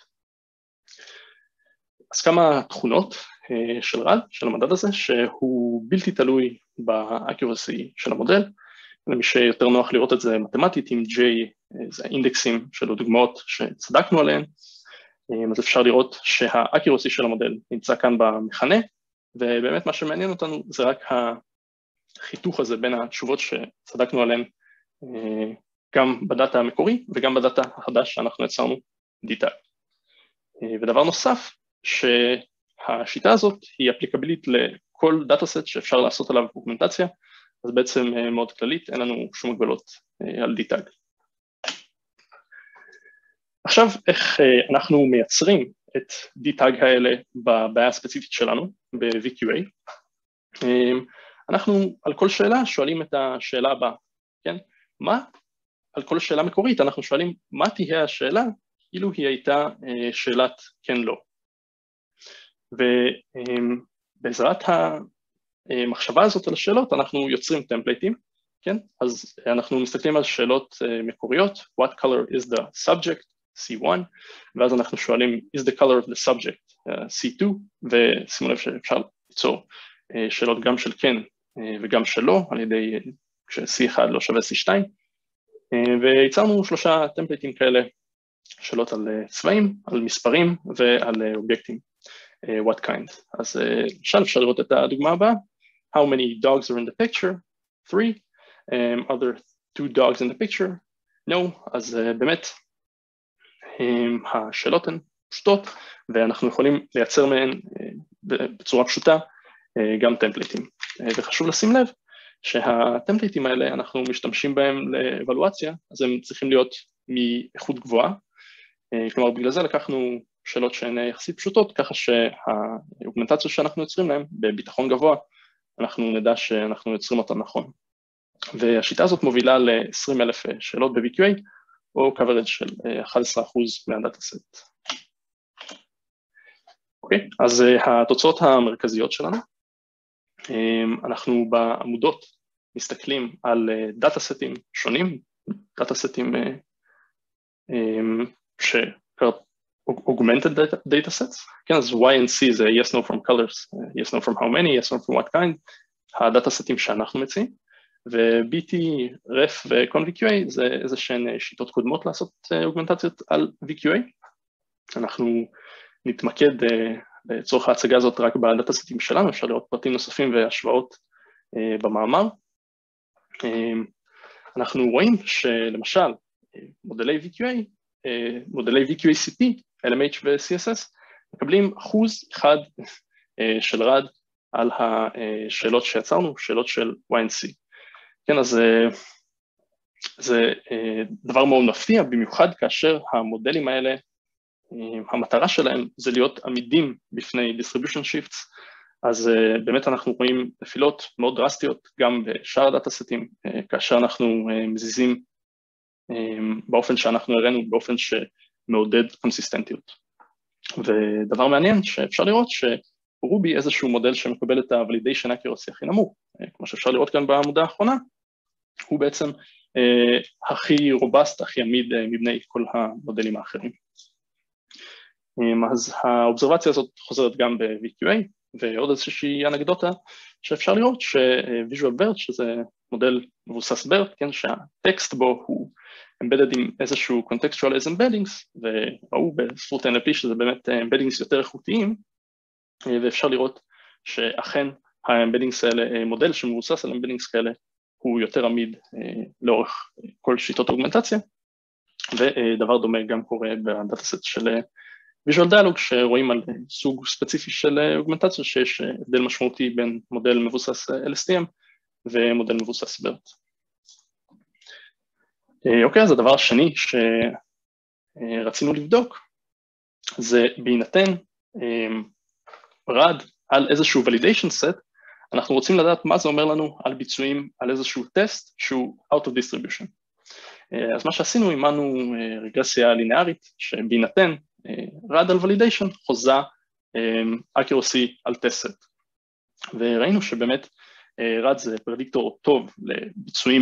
אז כמה תכונות של רד, של המדד הזה, שהוא בלתי תלוי באקיורסי של המודל, למי שיותר נוח לראות את זה מתמטית, עם J, זה האינדקסים של הדוגמאות שצדקנו עליהן, אז אפשר לראות שהאקיורסי של המודל נמצא כאן במכנה, ובאמת מה שמעניין אותנו זה רק החיתוך הזה בין התשובות שצדקנו עליהן, גם בדאטה המקורי וגם בדאטה החדש שאנחנו יצרנו D tag. ודבר נוסף, שהשיטה הזאת היא אפליקבילית לכל דאטאסט שאפשר לעשות עליו אוגמנטציה, אז בעצם מאוד כללית, אין לנו שום הגבלות על D tag. עכשיו, איך אנחנו מייצרים את D tag האלה בבעיה הספציפית שלנו, ב-וי קיו איי. אנחנו על כל שאלה שואלים את השאלה הבאה, כן? מה? על כל שאלה מקורית אנחנו שואלים מה תהיה השאלה אילו היא הייתה שאלת כן לא. ובעזרת המחשבה הזאת על השאלות אנחנו יוצרים טמפלייטים, כן? אז אנחנו מסתכלים על שאלות מקוריות, what color is the subject, סי וואן, ואז אנחנו שואלים, is the color of the subject, סי טו, ושימו לב שאפשר ליצור שאלות גם של כן וגם של לא, על ידי כש-סי אחד לא שווה סי שתיים, ויצרנו שלושה טמפליטים כאלה, שאלות על צבעים, על מספרים ועל אובייקטים, what kind. אז למשל אפשר לראות את הדוגמה הבאה, how many dogs are in the picture, three, um, are there two dogs in the picture, no, אז uh, באמת, um, השאלות הן פשוטות, ואנחנו יכולים לייצר מהן uh, בצורה פשוטה uh, גם טמפליטים. Uh, וחשוב לשים לב שהטמפליטים האלה אנחנו משתמשים בהם לאבלואציה, אז הם צריכים להיות מאיכות גבוהה, uh, כלומר בגלל זה לקחנו שאלות שהן יחסית פשוטות, ככה שהאוגמנטציה שאנחנו יוצרים להם בביטחון גבוה, אנחנו נדע שאנחנו יוצרים אותם נכון. והשיטה הזאת מובילה ל-עשרים אלף שאלות ב-וי קיו איי, או coverage של אחד עשר אחוז מהדאטה סט. אוקיי, אז התוצאות המרכזיות שלנו, אנחנו בעמודות מסתכלים על דאטה סטים שונים, דאטה סטים ש... Augmented data, data sets, כן, אז Y and C זה yes no from colors, yes no from how many, yes no from what kind, הדאטה סטים שאנחנו מציעים, ו-בי טי, רף ו-Con-וי קיו איי זה איזה שהן שיטות קודמות לעשות אוגמנטציות על וי קיו איי, אנחנו נתמקד לצורך ההצגה הזאת רק בדאטה סטים שלנו, אפשר לראות פרטים נוספים והשוואות במאמר, אנחנו רואים שלמשל מודלי וי קיו איי, מודלי וי קיו איי סי פי, אל אם אייץ' ו-סי אס אס, מקבלים אחוז אחד של רד על השאלות שיצרנו, שאלות של Y and C. כן, אז זה דבר מאוד מפתיע, במיוחד כאשר המודלים האלה, המטרה שלהם זה להיות עמידים בפני distribution shifts, אז באמת אנחנו רואים נפילות מאוד דרסטיות גם בשאר הדאטה סטים, כאשר אנחנו מזיזים באופן שאנחנו הראינו, באופן שמעודד קונסיסטנטיות. ודבר מעניין שאפשר לראות שרובי איזשהו מודל שמקבל את ה-validation accuracy הכי נמוך, כמו שאפשר לראות כאן בעמודה האחרונה, הוא בעצם אה, הכי רובסט, הכי עמיד אה, מבני כל המודלים האחרים. אז האובזרבציה הזאת חוזרת גם ב-וי קיו איי, ועוד איזושהי אנקדוטה שאפשר לראות ש-Visual BERT, שזה מודל מבוסס BERT, כן, שהטקסט בו הוא embedded עם איזשהו Contextualized embeddings, וראו בספרות אן אל פי שזה באמת embeddings יותר איכותיים, ואפשר לראות שאכן ה-embeddings האלה, מודל שמבוסס על embeddings כאלה, הוא יותר עמיד לאורך כל שיטות אוגמנטציה, ודבר דומה גם קורה בדאטה סט של Visual Dialog, שרואים על סוג ספציפי של אוגמנטציה, שיש הבדל משמעותי בין מודל מבוסס אל אס טי אם ומודל מבוסס BERT. אוקיי, אז הדבר השני שרצינו לבדוק, זה בהינתן רד על איזשהו validation set, אנחנו רוצים לדעת מה זה אומר לנו על ביצועים, על איזשהו טסט שהוא out of distribution. אז מה שעשינו, אימנו רגרסיה לינארית, שבהינתן רד על validation חוזה accuracy על טסט סט. וראינו שבאמת רד זה פרדיקטור טוב לביצועים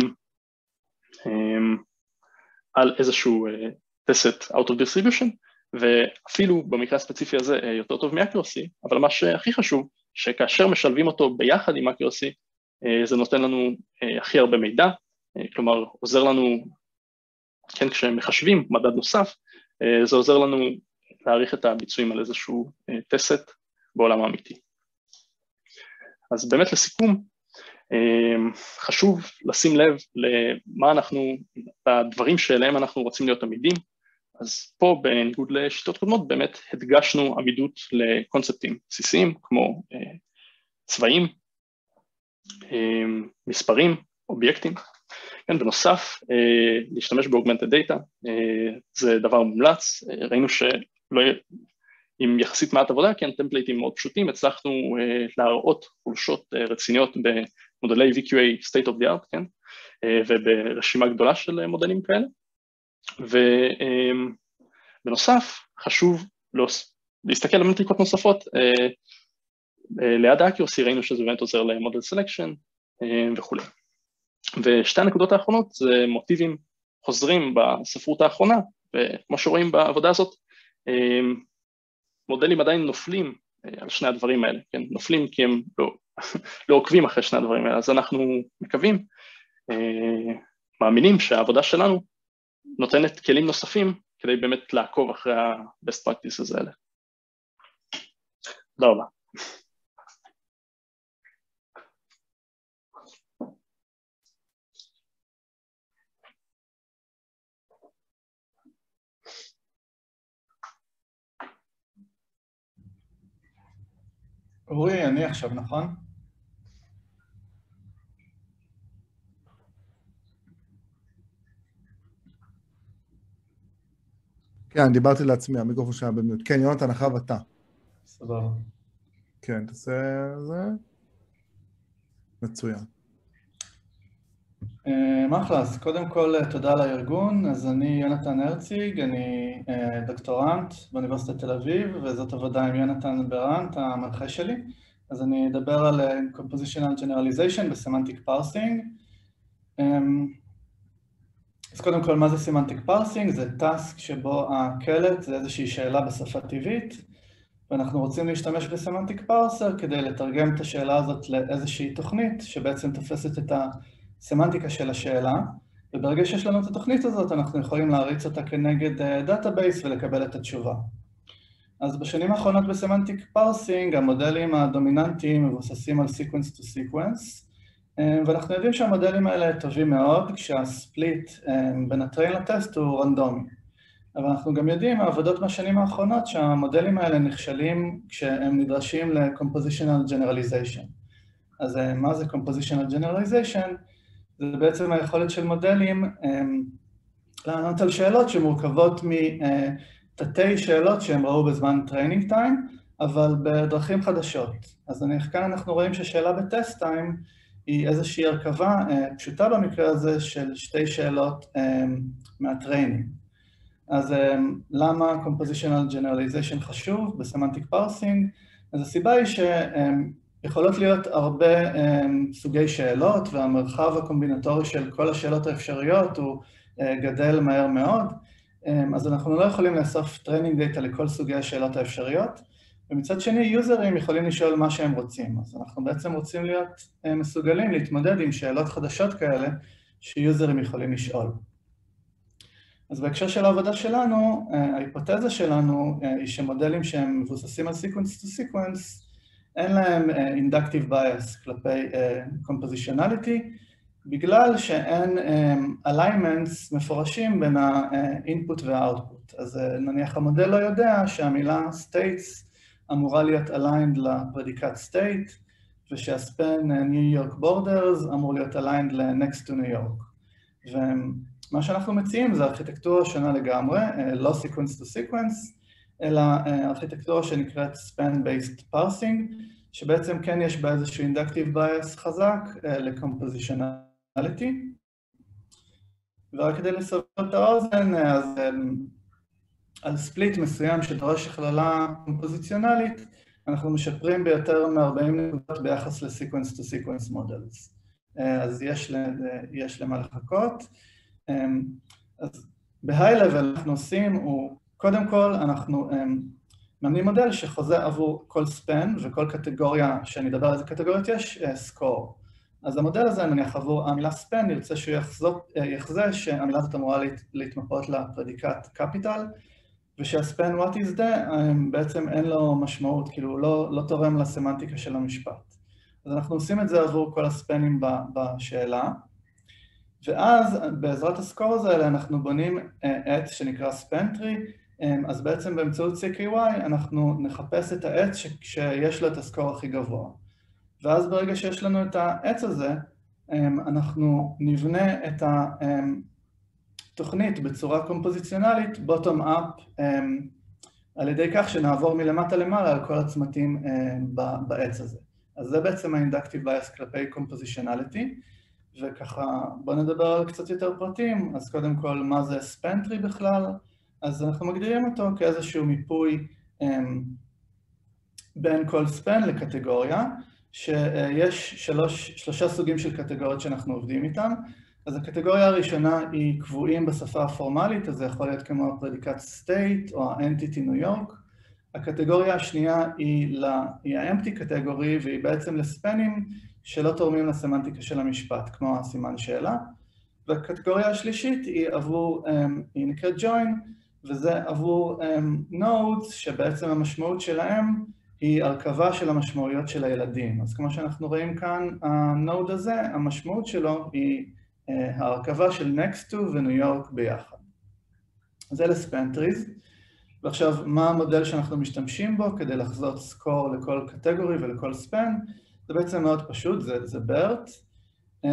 על איזשהו טסט out of distribution, ואפילו במקרה הספציפי הזה יותר טוב מ-accuracy, אבל מה שהכי חשוב, שכאשר משלבים אותו ביחד עם accuracy, זה נותן לנו הכי הרבה מידע, כלומר עוזר לנו, כן, כשמחשבים מדד נוסף, זה עוזר לנו להעריך את הביצועים על איזשהו טסט בעולם האמיתי. אז באמת לסיכום, חשוב לשים לב למה אנחנו, לדברים שאליהם אנחנו רוצים להיות עמידים, אז פה בניגוד לשיטות קודמות באמת הדגשנו עמידות לקונספטים בסיסיים כמו צבעים, מספרים, אובייקטים. כן, בנוסף, להשתמש ב-Augmented Data זה דבר מומלץ, ראינו שלא עם יחסית מעט עבודה, כן, טמפלייטים מאוד פשוטים, הצלחנו להראות חולשות רציניות במודלי וי קיו איי State of the Art, כן, וברשימה גדולה של מודלים כאלה. ובנוסף, חשוב להסתכל על מטריקות נוספות, ליד האקיורסי ראינו שזה באמת עוזר למודל סלקשן וכו'. ושתי הנקודות האחרונות זה מוטיבים חוזרים בספרות האחרונה, וכמו שרואים בעבודה הזאת, מודלים עדיין נופלים על שני הדברים האלה, כן? נופלים כי הם לא, לא עוקבים אחרי שני הדברים האלה, אז אנחנו מקווים, מאמינים שהעבודה שלנו נותנת כלים נוספים כדי באמת לעקוב אחרי ה-best practices האלה. תודה רבה. אורי, אני עכשיו, נכון? כן, דיברתי לעצמי, המיקרופון שהיה במיוט. כן, יונתן, אחריו אתה. סבבה. כן, תעשה זה. מצוין. אחלה, אז קודם כל תודה על הארגון. אז אני יונתן הרציג, אני דוקטורנט באוניברסיטת תל אביב, וזאת עבודה עם יונתן ברנט, המנחה שלי. אז אני אדבר על Compositional Generalization ו-Semantic Parsing. אז קודם כל, מה זה Semantic Parsing? זה טאסק שבו הקלט זה איזושהי שאלה בשפה טבעית, ואנחנו רוצים להשתמש בסמנטיק פארסר כדי לתרגם את השאלה הזאת לאיזושהי תוכנית שבעצם תופסת את הסמנטיקה של השאלה, וברגע שיש לנו את התוכנית הזאת אנחנו יכולים להריץ אותה כנגד דאטאבייס ולקבל את התשובה. אז בשנים האחרונות בסמנטיק פארסינג המודלים הדומיננטיים מבוססים על sequence to sequence, ואנחנו יודעים שהמודלים האלה טובים מאוד כשהספליט בין הטריין לטסט הוא רנדומי. אבל אנחנו גם יודעים מהעבודות מהשנים האחרונות שהמודלים האלה נכשלים כשהם נדרשים ל-Compositional Generalization. אז מה זה Compositional Generalization? זה בעצם היכולת של מודלים לענות על שאלות שמורכבות מתתי שאלות שהם ראו בזמן Training Time, אבל בדרכים חדשות. אז כאן אנחנו רואים ששאלה בטסט טיים היא איזושהי הרכבה פשוטה במקרה הזה של שתי שאלות מהטריינינג. אז למה Compositional Generalization חשוב בסמנטיק פארסינג? אז הסיבה היא שיכולות להיות הרבה סוגי שאלות, והמרחב הקומבינטורי של כל השאלות האפשריות הוא גדל מהר מאוד, אז אנחנו לא יכולים לאסוף טריינינג דאטה לכל סוגי השאלות האפשריות, ומצד שני יוזרים יכולים לשאול מה שהם רוצים, אז אנחנו בעצם רוצים להיות מסוגלים להתמודד עם שאלות חדשות כאלה שיוזרים יכולים לשאול. אז בהקשר של העבודה שלנו, ההיפותזה שלנו היא שמודלים שהם מבוססים על sequence to sequence, אין להם inductive bias כלפי compositionality, בגלל שאין alignments מפורשים בין ה-input וה-output. אז נניח המודל לא יודע שהמילה states אמורה להיות aligned לפרדיקט state, ושהספן New York borders אמור להיות aligned ל-next to New York. ומה שאנחנו מציעים זה ארכיטקטורה שונה לגמרי, לא sequence to sequence, אלא ארכיטקטורה שנקראת span-based parsing, שבעצם כן יש בה איזשהו inductive bias חזק ל-compositionality. ורק כדי לסבר את האוזן, אז על ספליט מסוים שדורש הכללה קומפוזיציונלית, אנחנו משפרים ביותר מ-ארבעים נקודות ביחס ל-sequence to sequence models. אז יש, יש למה לחכות. אז בהיי לבל אנחנו עושים, הוא, קודם כל אנחנו מאמנים מודל שחוזה עבור כל ספן וכל קטגוריה, שאני אדבר על איזה קטגוריות יש, סקור. אז המודל הזה, נניח עבור המילה ספן, נרצה שהוא יחזה שהמילה הזאת אמורה להתמפות לפרדיקט קפיטל, ושהספן what is that בעצם אין לו משמעות, כאילו הוא לא, לא תורם לסמנטיקה של המשפט. אז אנחנו עושים את זה עבור כל הספנים בשאלה, ואז בעזרת הסקור הזה אנחנו בונים עץ שנקרא span tree, אז בעצם באמצעות סי קיי וואי אנחנו נחפש את העץ שיש לו את הסקור הכי גבוה. ואז ברגע שיש לנו את העץ הזה, אנחנו נבנה את התוכנית בצורה קומפוזיציונלית, bottom up, על ידי כך שנעבור מלמטה למעלה על כל הצמתים בעץ הזה. אז זה בעצם ה-inductive bias כלפי compositionality, וככה בואו נדבר על קצת יותר פרטים. אז קודם כל, מה זה span tree בכלל? אז אנחנו מגדירים אותו כאיזשהו מיפוי בין כל ספן לקטגוריה, שיש שלוש, שלושה סוגים של קטגוריות שאנחנו עובדים איתם. אז הקטגוריה הראשונה היא קבועים בשפה הפורמלית, אז זה יכול להיות כמו הפרדיקט state או ה-entity New York. הקטגוריה השנייה היא, לה, היא ה-empty category, והיא בעצם לספנים שלא תורמים לסמנטיקה של המשפט, כמו הסימן שאלה. והקטגוריה השלישית היא עבור, היא נקראת join, וזה עבור um, nodes שבעצם המשמעות שלהם היא הרכבה של המשמעויות של הילדים. אז כמו שאנחנו רואים כאן, הנוד הזה, המשמעות שלו היא uh, ההרכבה של next to וניו יורק ביחד. זה לספן טריז. ועכשיו, מה המודל שאנחנו משתמשים בו כדי לחזות סקור לכל קטגורי ולכל ספן? זה בעצם מאוד פשוט, זה, זה ברט. Um,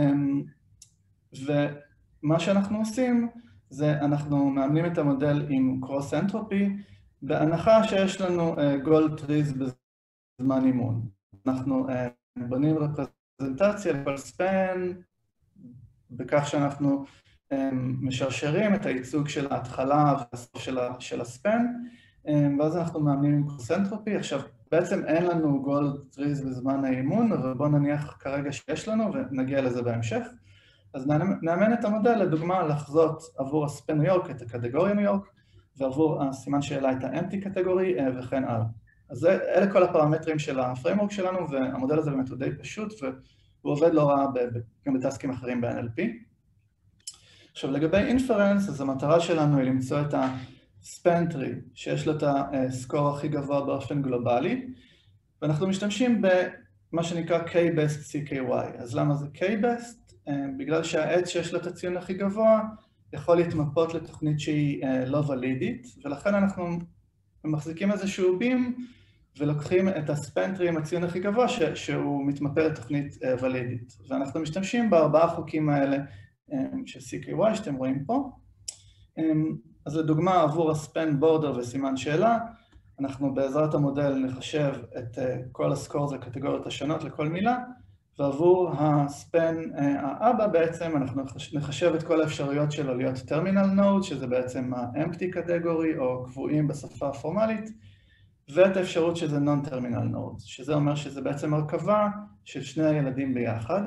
ומה שאנחנו עושים, זה אנחנו מאמנים את המודל עם קרוס אנטרופי, בהנחה שיש לנו גולד טריז בזמן אימון. אנחנו uh, בונים רפרזנטציה לכל ספן, בכך שאנחנו um, משרשרים את הייצוג של ההתחלה והסוף של, של הספן, um, ואז אנחנו מאמנים עם קרוס אנטרופי. עכשיו, בעצם אין לנו גולד טריז בזמן האימון, אבל בואו נניח כרגע שיש לנו ונגיע לזה בהמשך. אז נאמן את המודל, לדוגמה, לחזות עבור הספן ניו יורק את הקטגוריה ניו יורק, ועבור הסימן שאלה את האמפטי קטגורי וכן הלאה. אז אלה כל הפרמטרים של הפריימורק שלנו, והמודל הזה באמת הוא די פשוט, והוא עובד לא רע גם בטסקים אחרים ב-אן אל פי. עכשיו, לגבי אינפרנס, אז המטרה שלנו היא למצוא את הספן טרי, שיש לו את הסקור הכי גבוה באופן גלובלי, ואנחנו משתמשים במה שנקרא K-Best סי קיי וואי. אז למה זה K-Best? בגלל שהעץ שיש לו את הציון הכי גבוה יכול להתמפות לתוכנית שהיא לא ולידית, ולכן אנחנו מחזיקים איזשהו בים ולוקחים את הספנטרי עם הציון הכי גבוה שהוא מתמפה לתוכנית ולידית. ואנחנו משתמשים בארבעה חוקים האלה של סי קיי וואי שאתם רואים פה. אז לדוגמה, עבור הספן בורדר וסימן שאלה, אנחנו בעזרת המודל נחשב את כל הסקורס והקטגוריות השונות לכל מילה, ועבור הספן האבא בעצם אנחנו נחשב את כל האפשרויות שלו להיות טרמינל נוד, שזה בעצם ה-empty category או קבועים בשפה הפורמלית, ואת האפשרות שזה non-terminal node, שזה אומר שזה בעצם הרכבה של שני הילדים ביחד.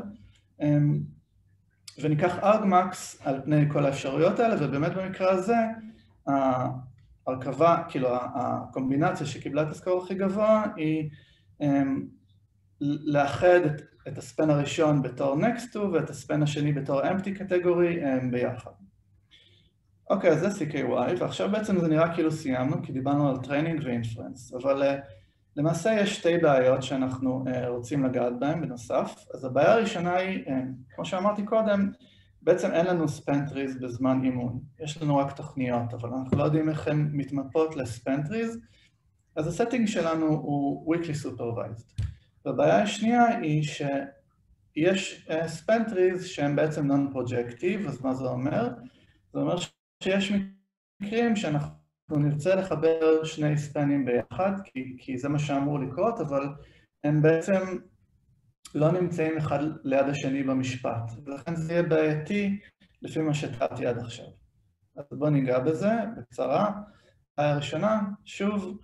וניקח argmax על פני כל האפשרויות האלה, ובאמת במקרה הזה, ההרכבה, כאילו הקומבינציה שקיבלה את הסקור הכי גבוה היא לאחד את, את הספן הראשון בתור next to ואת הספן השני בתור empty category ביחד. אוקיי, אז זה סי קיי וואי, ועכשיו בעצם זה נראה כאילו סיימנו, כי דיברנו על טריינינג ואינפרנס, אבל למעשה יש שתי בעיות שאנחנו רוצים לגעת בהן בנוסף. אז הבעיה הראשונה היא, כמו שאמרתי קודם, בעצם אין לנו ספן טריז בזמן אימון. יש לנו רק תוכניות, אבל אנחנו לא יודעים איך הן מתמפות לספן טריז, אז הסטינג שלנו הוא weakly supervised. והבעיה השנייה היא שיש ספן טריז שהם בעצם non-projective, אז מה זה אומר? זה אומר שיש מקרים שאנחנו נרצה לחבר שני ספנים ביחד, כי, כי זה מה שאמור לקרות, אבל הם בעצם לא נמצאים אחד ליד השני במשפט, ולכן זה יהיה בעייתי לפי מה שתיארתי עד עכשיו. אז בואו ניגע בזה בקצרה. הבעיה הראשונה, שוב,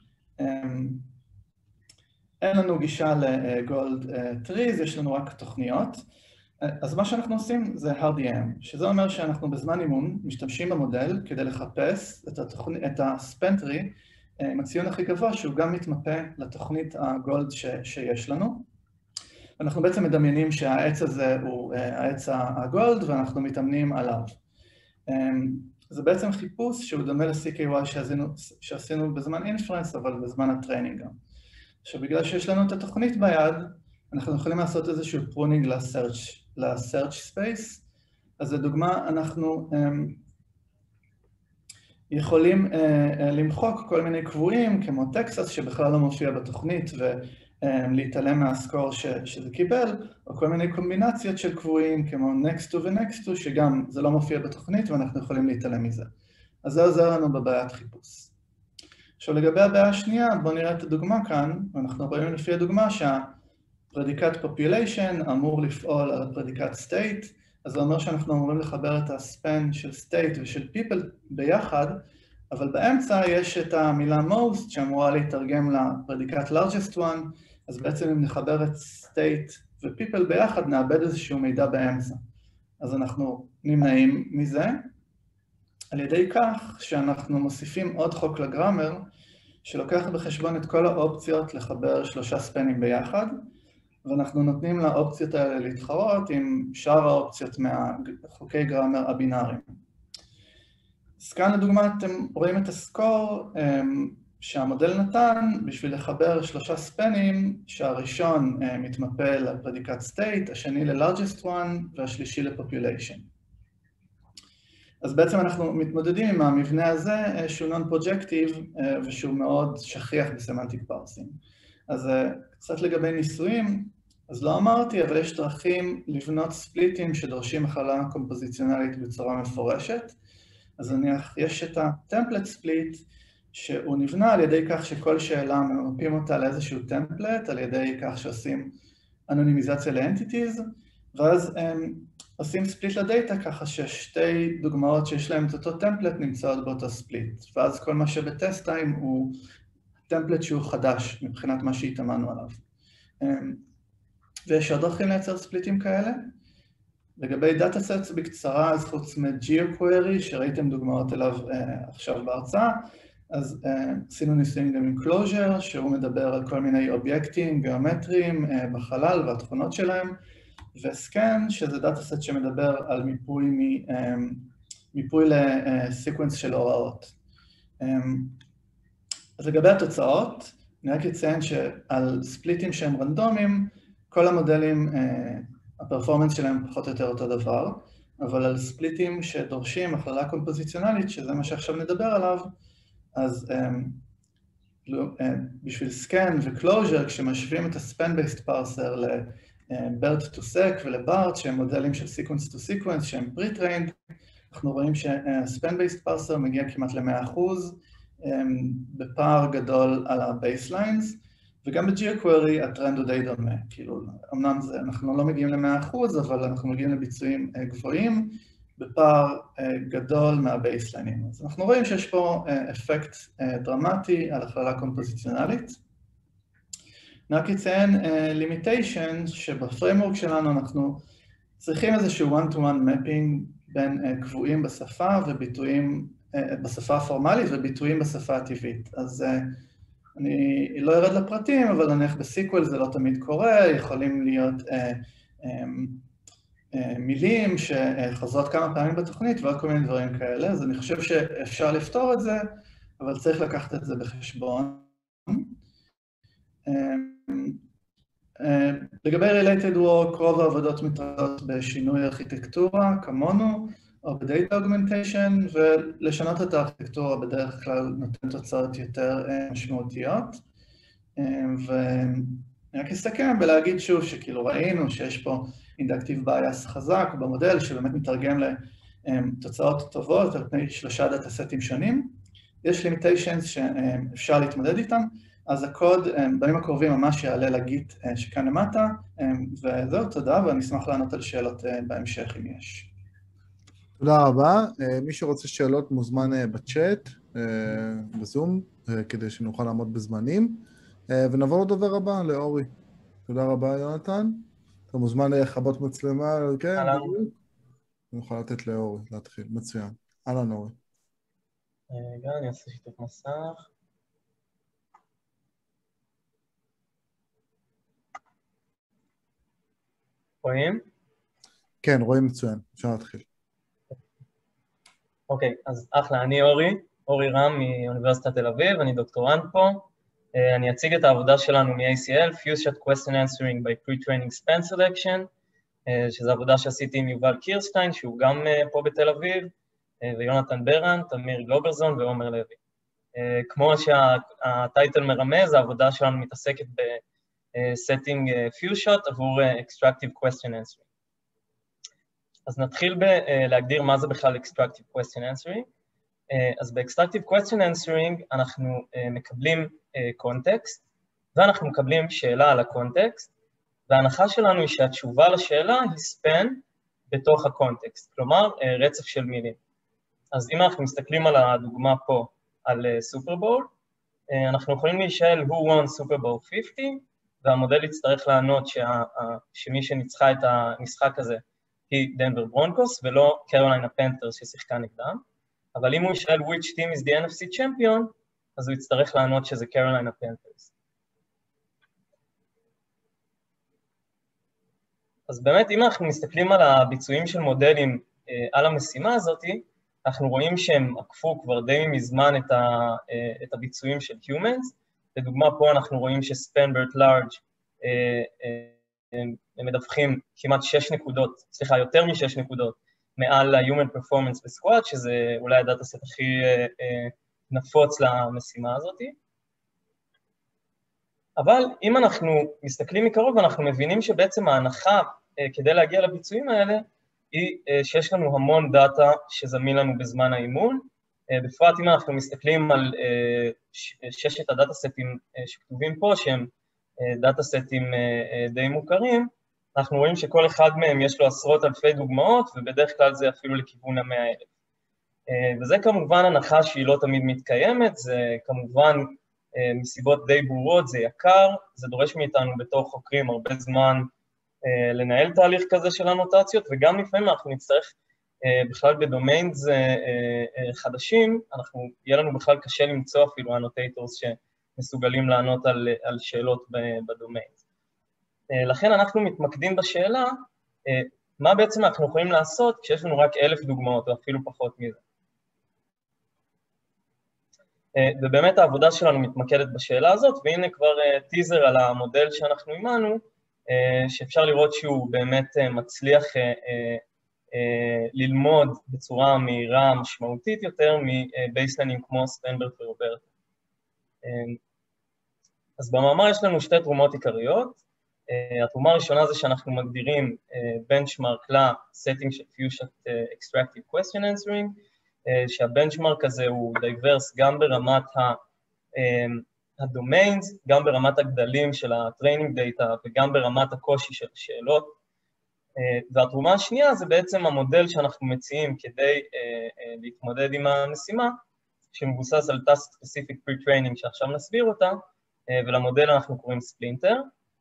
אין לנו גישה לגולד טריז, יש לנו רק תוכניות. אז מה שאנחנו עושים זה הר די אם, שזה אומר שאנחנו בזמן אימון משתמשים במודל כדי לחפש את, התוכנ... את הספנטרי עם הציון הכי גבוה, שהוא גם מתמפה לתוכנית הגולד ש... שיש לנו. אנחנו בעצם מדמיינים שהעץ הזה הוא העץ הגולד, ואנחנו מתאמנים עליו. זה בעצם חיפוש שהוא דומה ל-סי קיי וואי שעשינו, שעשינו בזמן אינפרנס, אבל בזמן הטריינינג גם. עכשיו, בגלל שיש לנו את התוכנית ביד, אנחנו יכולים לעשות איזשהו פרונינג ל-search, ל-search space. אז לדוגמה, אנחנו um, יכולים uh, uh, למחוק כל מיני קבועים, כמו טקסס, שבכלל לא מופיע בתוכנית, ולהתעלם um, מהסקור ש, שזה קיבל, או כל מיני קומבינציות של קבועים, כמו next to ו-next to, שגם זה לא מופיע בתוכנית, ואנחנו יכולים להתעלם מזה. אז זה עוזר לנו בבעיית חיפוש. עכשיו, לגבי הבעיה השנייה, בואו נראה את הדוגמה כאן, ואנחנו רואים לפי הדוגמה שהפרדיקט population אמור לפעול על הפרדיקט state, אז זה אומר שאנחנו אמורים לחבר את הספן של state ושל people ביחד, אבל באמצע יש את המילה most שאמורה להתרגם לפרדיקט largest one, אז בעצם אם נחבר את state ו-people ביחד, נאבד איזשהו מידע באמצע. אז אנחנו נמנעים מזה, על ידי כך שאנחנו מוסיפים עוד חוק לגרמר, שלוקח בחשבון את כל האופציות לחבר שלושה ספנים ביחד, ואנחנו נותנים לאופציות האלה להתחרות עם שאר האופציות מהחוקי גרמר הבינאריים. אז כאן לדוגמה אתם רואים את הסקור שהמודל נתן בשביל לחבר שלושה ספנים, שהראשון מתמפה לפרדיקט state, השני ל-largest one והשלישי ל-population. אז בעצם אנחנו מתמודדים עם המבנה הזה שהוא non-projective ושהוא מאוד שכיח בסמנטיק פארסינג. אז קצת לגבי ניסויים, אז לא אמרתי, אבל יש דרכים לבנות ספליטים שדורשים הכלה קומפוזיציונלית בצורה מפורשת. אז נניח, יש את הטמפלט ספליט, שהוא נבנה על ידי כך שכל שאלה ממפים אותה לאיזשהו טמפלט, על ידי כך שעושים אנונימיזציה לאנטיטיז, ואז הם עושים ספליט לדאטה ככה ששתי דוגמאות שיש להם את אותו טמפלט נמצאות באותו ספליט, ואז כל מה שבטסט טיים הוא טמפלט שהוא חדש מבחינת מה שהתאמנו עליו. ויש עוד דרכים לייצר ספליטים כאלה. לגבי דאטה סטס בקצרה, אז חוץ מ-GeoQuery, שראיתם דוגמאות אליו עכשיו בהרצאה, אז עשינו ניסויים גם עם Closure, שהוא מדבר על כל מיני אובייקטים גיאומטריים בחלל והתכונות שלהם, וסקן, שזה דאטה סט שמדבר על מיפוי, מיפוי לסיקוונס של הוראות. אז לגבי התוצאות, אני רק אציין שעל ספליטים שהם רנדומיים, כל המודלים, הפרפורמנס שלהם פחות או יותר אותו דבר, אבל על ספליטים שדורשים הכללה קומפוזיציונלית, שזה מה שעכשיו נדבר עליו, אז בשביל סקן וקלוז'ר, כשמשווים את ה-span-based parser ל-BERT to sec ול-BART, שהם מודלים של sequence to sequence, שהם Pretrained, אנחנו רואים שה-span-based parser מגיע כמעט ל-מאה אחוז, בפער גדול על ה-baselines, וגם ב-GeoQuery הטרנד הוא די דומה, כאילו, אמנם זה, אנחנו לא מגיעים ל-מאה אחוז, אבל אנחנו מגיעים לביצועים גבוהים, בפער גדול מה-baselineים. אז אנחנו רואים שיש פה אפקט דרמטי על הכללה קומפוזיציונלית. אני רק אציין limitation, שבפריימוורק שלנו אנחנו צריכים איזשהו one-to-one mapping בין קבועים בשפה וביטויים, בשפה הפורמלית וביטויים בשפה הטבעית. אז אני לא ארד לפרטים, אבל נניח בסיקוול זה לא תמיד קורה, יכולים להיות מילים שחוזרות כמה פעמים בתוכנית ועוד כל מיני דברים כאלה, אז אני חושב שאפשר לפתור את זה, אבל צריך לקחת את זה בחשבון. לגבי Related Work, רוב העבודות מתראות בשינוי ארכיטקטורה, כמונו, או ב-Data Augmentation, ולשנות את הארכיטקטורה בדרך כלל נותן תוצאות יותר משמעותיות. ואני רק אסכם ולהגיד שוב שכאילו ראינו שיש פה Inductive Bias חזק במודל שבאמת מתרגם לתוצאות טובות על פני שלושה דאטה סטים שונים. יש Limitations שאפשר להתמודד איתם, אז הקוד בימים הקרובים ממש יעלה לגיט שכאן למטה, וזהו, תודה, ואני אשמח לענות על שאלות בהמשך אם יש. תודה רבה. מי שרוצה שאלות מוזמן בצ'אט, בזום, כדי שנוכל לעמוד בזמנים, ונעבור לדובר הבא, לאורי. תודה רבה, יונתן. אתה מוזמן לכבות מצלמה, כן? בדיוק. נוכל לתת לאורי, להתחיל. מצוין. אהלן, אורי. רגע, אני אעשה שיתוף מסך. רואים? כן, רואים מצוין. אפשר להתחיל. אוקיי, אז אחלה, אני אורי, אורי רם מאוניברסיטת תל אביב, אני דוקטורנט פה. אני אציג את העבודה שלנו מ-A C L, Fuse Shot Question Answering by Pretraining Span Selection, שזו עבודה שעשיתי עם יובל קירשטיין, שהוא גם פה בתל אביב, ויונתן ברן, תמיר גלוברזון ועומר לוי. כמו שהטייטל מרמז, העבודה שלנו מתעסקת ב-setting Fuse Shot עבור Extractive Question Answering. אז נתחיל בלהגדיר מה זה בכלל Extractive Question Answering. אז ב-Extractive Question Answering אנחנו מקבלים קונטקסט, ואנחנו מקבלים שאלה על הקונטקסט, וההנחה שלנו היא שהתשובה לשאלה היא span בתוך הקונטקסט, כלומר רצף של מילים. אז אם אנחנו מסתכלים על הדוגמה פה על סופרבול, אנחנו יכולים להישאל who won Super Bowl חמישים, והמודל יצטרך לענות שה, שמי שניצחה את המשחק הזה היא דנבר ברונקוס, ולא קרוליינה פנתרס ששיחקה נגדם, אבל אם הוא ישאל which team is the N F C champion, אז הוא יצטרך לענות שזה קרוליינה פנתרס. אז באמת, אם אנחנו מסתכלים על הביצועים של מודלים אה, על המשימה הזאת, אנחנו רואים שהם עקפו כבר די מזמן את, ה, אה, את הביצועים של humans. לדוגמה, פה אנחנו רואים שספנברט לארג' אה, אה, הם מדווחים כמעט שש נקודות, סליחה, יותר משש נקודות, מעל ה-Human Performance בסקואד, שזה אולי הדאטה-סט הכי אה, אה, נפוץ למשימה הזאת. אבל אם אנחנו מסתכלים מקרוב, אנחנו מבינים שבעצם ההנחה אה, כדי להגיע לביצועים האלה, היא אה, שיש לנו המון דאטה שזמין לנו בזמן האימון, אה, בפרט אם אנחנו מסתכלים על אה, ש- ששת הדאטה-סטים אה, שכתובים פה, שהם אה, דאטה-סטים אה, אה, די מוכרים, אנחנו רואים שכל אחד מהם יש לו עשרות אלפי דוגמאות, ובדרך כלל זה אפילו לכיוון ה-מאה אלף. אה, וזה כמובן הנחה שהיא לא תמיד מתקיימת, זה כמובן אה, מסיבות די ברורות, זה יקר, זה דורש מאיתנו בתור חוקרים הרבה זמן אה, לנהל תהליך כזה של אנוטציות, וגם לפעמים אנחנו נצטרך אה, בכלל בדומיינס אה, אה, חדשים, אנחנו, יהיה לנו בכלל קשה למצוא אפילו אנוטייטורס שמסוגלים לענות על, על שאלות בדומיינס. אה, לכן אנחנו מתמקדים בשאלה, אה, מה בעצם אנחנו יכולים לעשות כשיש לנו רק אלף דוגמאות, או אפילו פחות מזה. ובאמת העבודה שלנו מתמקדת בשאלה הזאת, והנה כבר טיזר על המודל שאנחנו אימנו, שאפשר לראות שהוא באמת מצליח ללמוד בצורה מהירה משמעותית יותר מבייסליינינג כמו ספנברט ורוברט. אז במאמר יש לנו שתי תרומות עיקריות. התרומה הראשונה זה שאנחנו מגדירים בנצ'מרק לסטינג של Few-Shot Extractive Question Answering, שהבנצ'מרק הזה הוא דייברס גם ברמת הדומיינס, גם ברמת הגדלים של הטריינינג דאטה וגם ברמת הקושי של השאלות. והתרומה השנייה זה בעצם המודל שאנחנו מציעים כדי להתמודד עם המשימה, שמבוסס על Task Specific Pretraining שעכשיו נסביר אותה, ולמודל אנחנו קוראים ספלינטר.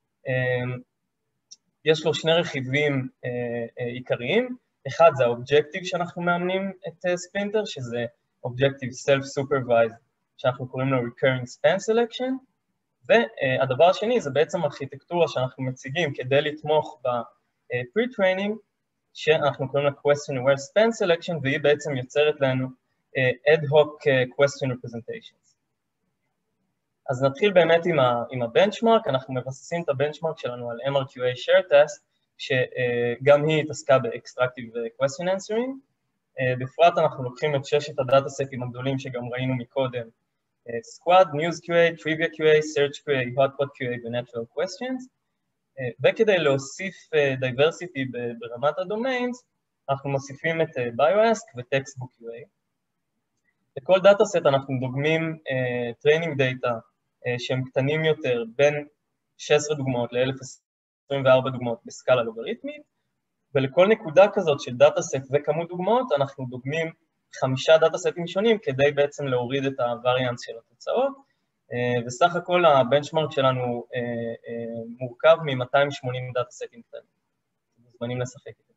יש לו שני רכיבים עיקריים, אחד זה האובג'קטיב שאנחנו מאמנים את ספלינטר, שזה אובג'קטיב Self-Supervised, שאנחנו קוראים לו Recurring Span Selection, והדבר השני זה בעצם ארכיטקטורה שאנחנו מציגים כדי לתמוך ב-Pretraining, שאנחנו קוראים לה Question Aware Span Selection, והיא בעצם יוצרת לנו Ad Hoc Question Representations. אז נתחיל באמת עם הבנצ'מרק, אנחנו מבססים את הבנצ'מרק שלנו על M R Q A Share Test, שגם היא התעסקה ב-Extractive Question Answering. בפרט אנחנו לוקחים את ששת הדאטה-סטים הגדולים שגם ראינו מקודם, Squad, News Q A, Trivia Q A, Search Q A, Hotpot Q A ו-Natural Questions, וכדי להוסיף diversity ברמת הדומיינס, אנחנו מוסיפים את BioAsk ו-Textbook Q A. לכל דאטה-סט אנחנו דוגמים Training Data שהם קטנים יותר, בין שש עשרה דוגמאות ל-אלף עשרים וארבע דוגמאות בסקאלה לוגריתמית, ולכל נקודה כזאת של דאטה-סט וכמות דוגמאות, אנחנו דוגמים חמישה דאטה-סטים שונים כדי בעצם להוריד את הווריאנס של התוצאות, וסך הכל הבנצ'מרק שלנו מורכב מ-מאתיים ושמונים דאטה-סטים קטנים. מוזמנים לשחק איתם.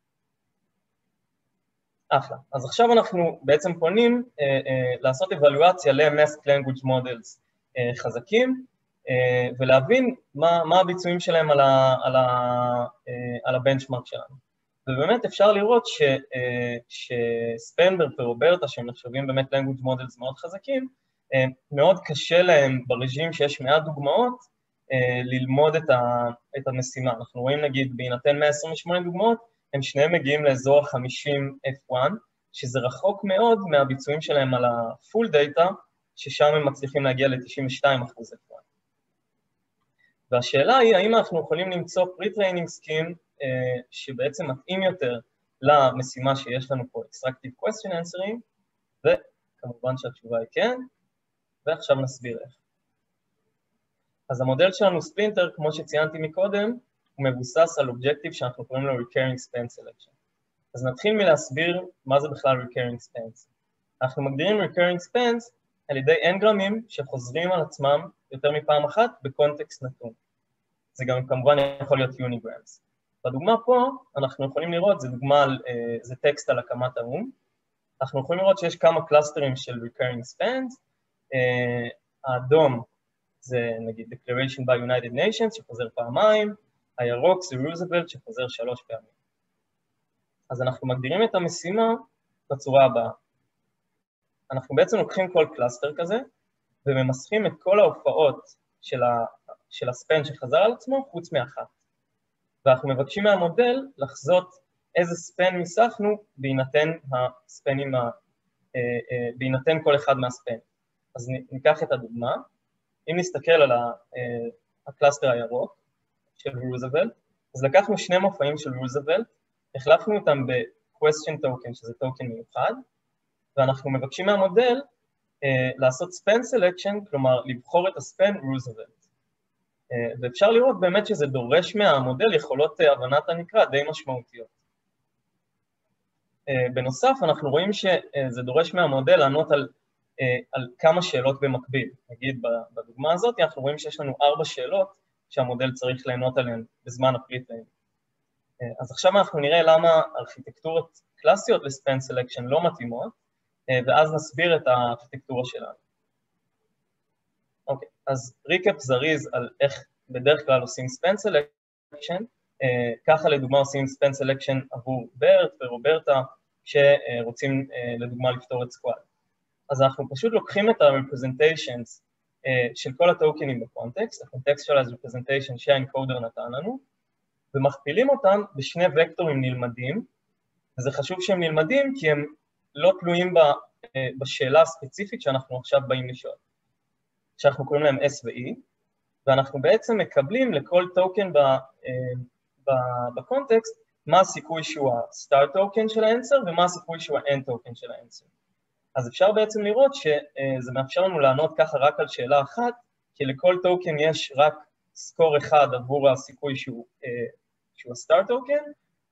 אחלה. אז עכשיו אנחנו בעצם פונים לעשות אבלואציה ל-Masked Language Models חזקים, ולהבין מה, מה הביצועים שלהם על, ה, על, ה, על הבנצ'מרק שלנו. ובאמת אפשר לראות ש, שספנברט ורוברטה, שהם נחשבים באמת language models מאוד חזקים, מאוד קשה להם ברג'ים שיש מעט דוגמאות ללמוד את, ה, את המשימה. אנחנו רואים נגיד בהינתן מאה עשרים ושמונה דוגמאות, הם שניהם מגיעים לאזור ה-חמישים אף אחת, שזה רחוק מאוד מהביצועים שלהם על ה-full data, ששם הם מצליחים להגיע ל-תשעים ושתיים אחוז אף אחת. והשאלה היא, האם אנחנו יכולים למצוא Pretraining Scheme אה, שבעצם מתאים יותר למשימה שיש לנו פה, Extractive Question Answering, וכמובן שהתשובה היא כן, ועכשיו נסביר איך. אז המודל שלנו ספלינטר, כמו שציינתי מקודם, הוא מבוסס על אובג'קטיב שאנחנו קוראים לו Recurring Span Selection. אז נתחיל מלהסביר מה זה בכלל Recurring Spans. אנחנו מגדירים Recurring Spans על ידי n גרמים שחוזרים על עצמם יותר מפעם אחת בקונטקסט נתון. זה גם כמובן יכול להיות יוניגרמס. בדוגמה פה אנחנו יכולים לראות, זה דוגמה, זה טקסט על הקמת האום, אנחנו יכולים לראות שיש כמה קלאסטרים של recurring spans, האדום זה נגיד Declaration by United Nations שחוזר פעמיים, הירוק זה Roosevelt שחוזר שלוש פעמים. אז אנחנו מגדירים את המשימה בצורה הבאה. אנחנו בעצם לוקחים כל קלאסטר כזה, וממסכים את כל ההופעות של, ה, של הספן שחזר על עצמו, חוץ מאחת. ואנחנו מבקשים מהמודל לחזות איזה ספן מיסחנו בהינתן הספנים, ה, בהינתן כל אחד מהספן. אז ניקח את הדוגמה. אם נסתכל על הקלאסטר הירוק של רוזוולט, אז לקחנו שני מופעים של רוזוולט, החלפנו אותם ב-question token, שזה טוקן מיוחד, ואנחנו מבקשים מהמודל uh, לעשות span selection, כלומר לבחור את הספן רוזוולט. Uh, ואפשר לראות באמת שזה דורש מהמודל יכולות uh, הבנת הנקרא די משמעותיות. Uh, בנוסף, אנחנו רואים שזה דורש מהמודל לענות על, uh, על כמה שאלות במקביל. נגיד בדוגמה הזאת, אנחנו רואים שיש לנו ארבע שאלות שהמודל צריך לענות עליהן בזמן הפריטריינינג. אז עכשיו אנחנו נראה למה ארכיטקטורות קלאסיות לספן סלקשן לא מתאימות, ואז נסביר את הארכיטקטורה שלנו. אוקיי, אז ריקאפ זריז על איך בדרך כלל עושים ספן סלקשן, ככה לדוגמה עושים ספן סלקשן עבור ברט ורוברטה, שרוצים לדוגמה לפתור את סקואד. אז אנחנו פשוט לוקחים את ה-representations של כל הטוקנים בקונטקסט, ה-Contextualized representation שהאנקודר נתן לנו, ומכפילים אותם בשני וקטורים נלמדים, וזה חשוב שהם נלמדים כי הם לא תלויים בשאלה הספציפית שאנחנו עכשיו באים לשאול. שאנחנו קוראים להם S ו-E, ואנחנו בעצם מקבלים לכל טוקן בקונטקסט מה הסיכוי שהוא ה-start token של האנסר ומה הסיכוי שהוא ה-end token של האנסר. אז אפשר בעצם לראות שזה מאפשר לנו לענות ככה רק על שאלה אחת, כי לכל טוקן יש רק סקור אחד עבור הסיכוי שהוא, שהוא ה-start token,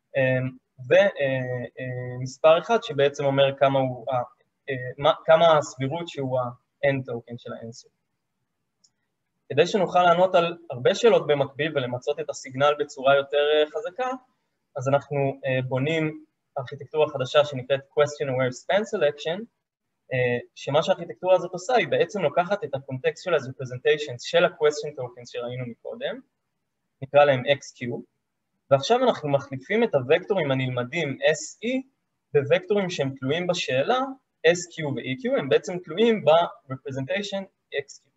ומספר אחד שבעצם אומר כמה, הוא, כמה הסבירות שהוא ה-end token של האנסר. כדי שנוכל לענות על הרבה שאלות במקביל ולמצות את הסיגנל בצורה יותר חזקה, אז אנחנו בונים ארכיטקטורה חדשה שנקראת Question Aware Span Selection, שמה שהארכיטקטורה הזאת עושה היא בעצם לוקחת את ה-Contextualized Representations של ה-Question Tokens שראינו מקודם, נקרא להם אקס קיו, ועכשיו אנחנו מחליפים את הוקטורים הנלמדים אס אי בוקטורים שהם תלויים בשאלה אס קיו ו-אי קיו, הם בעצם תלויים ב-Representation אקס קיו.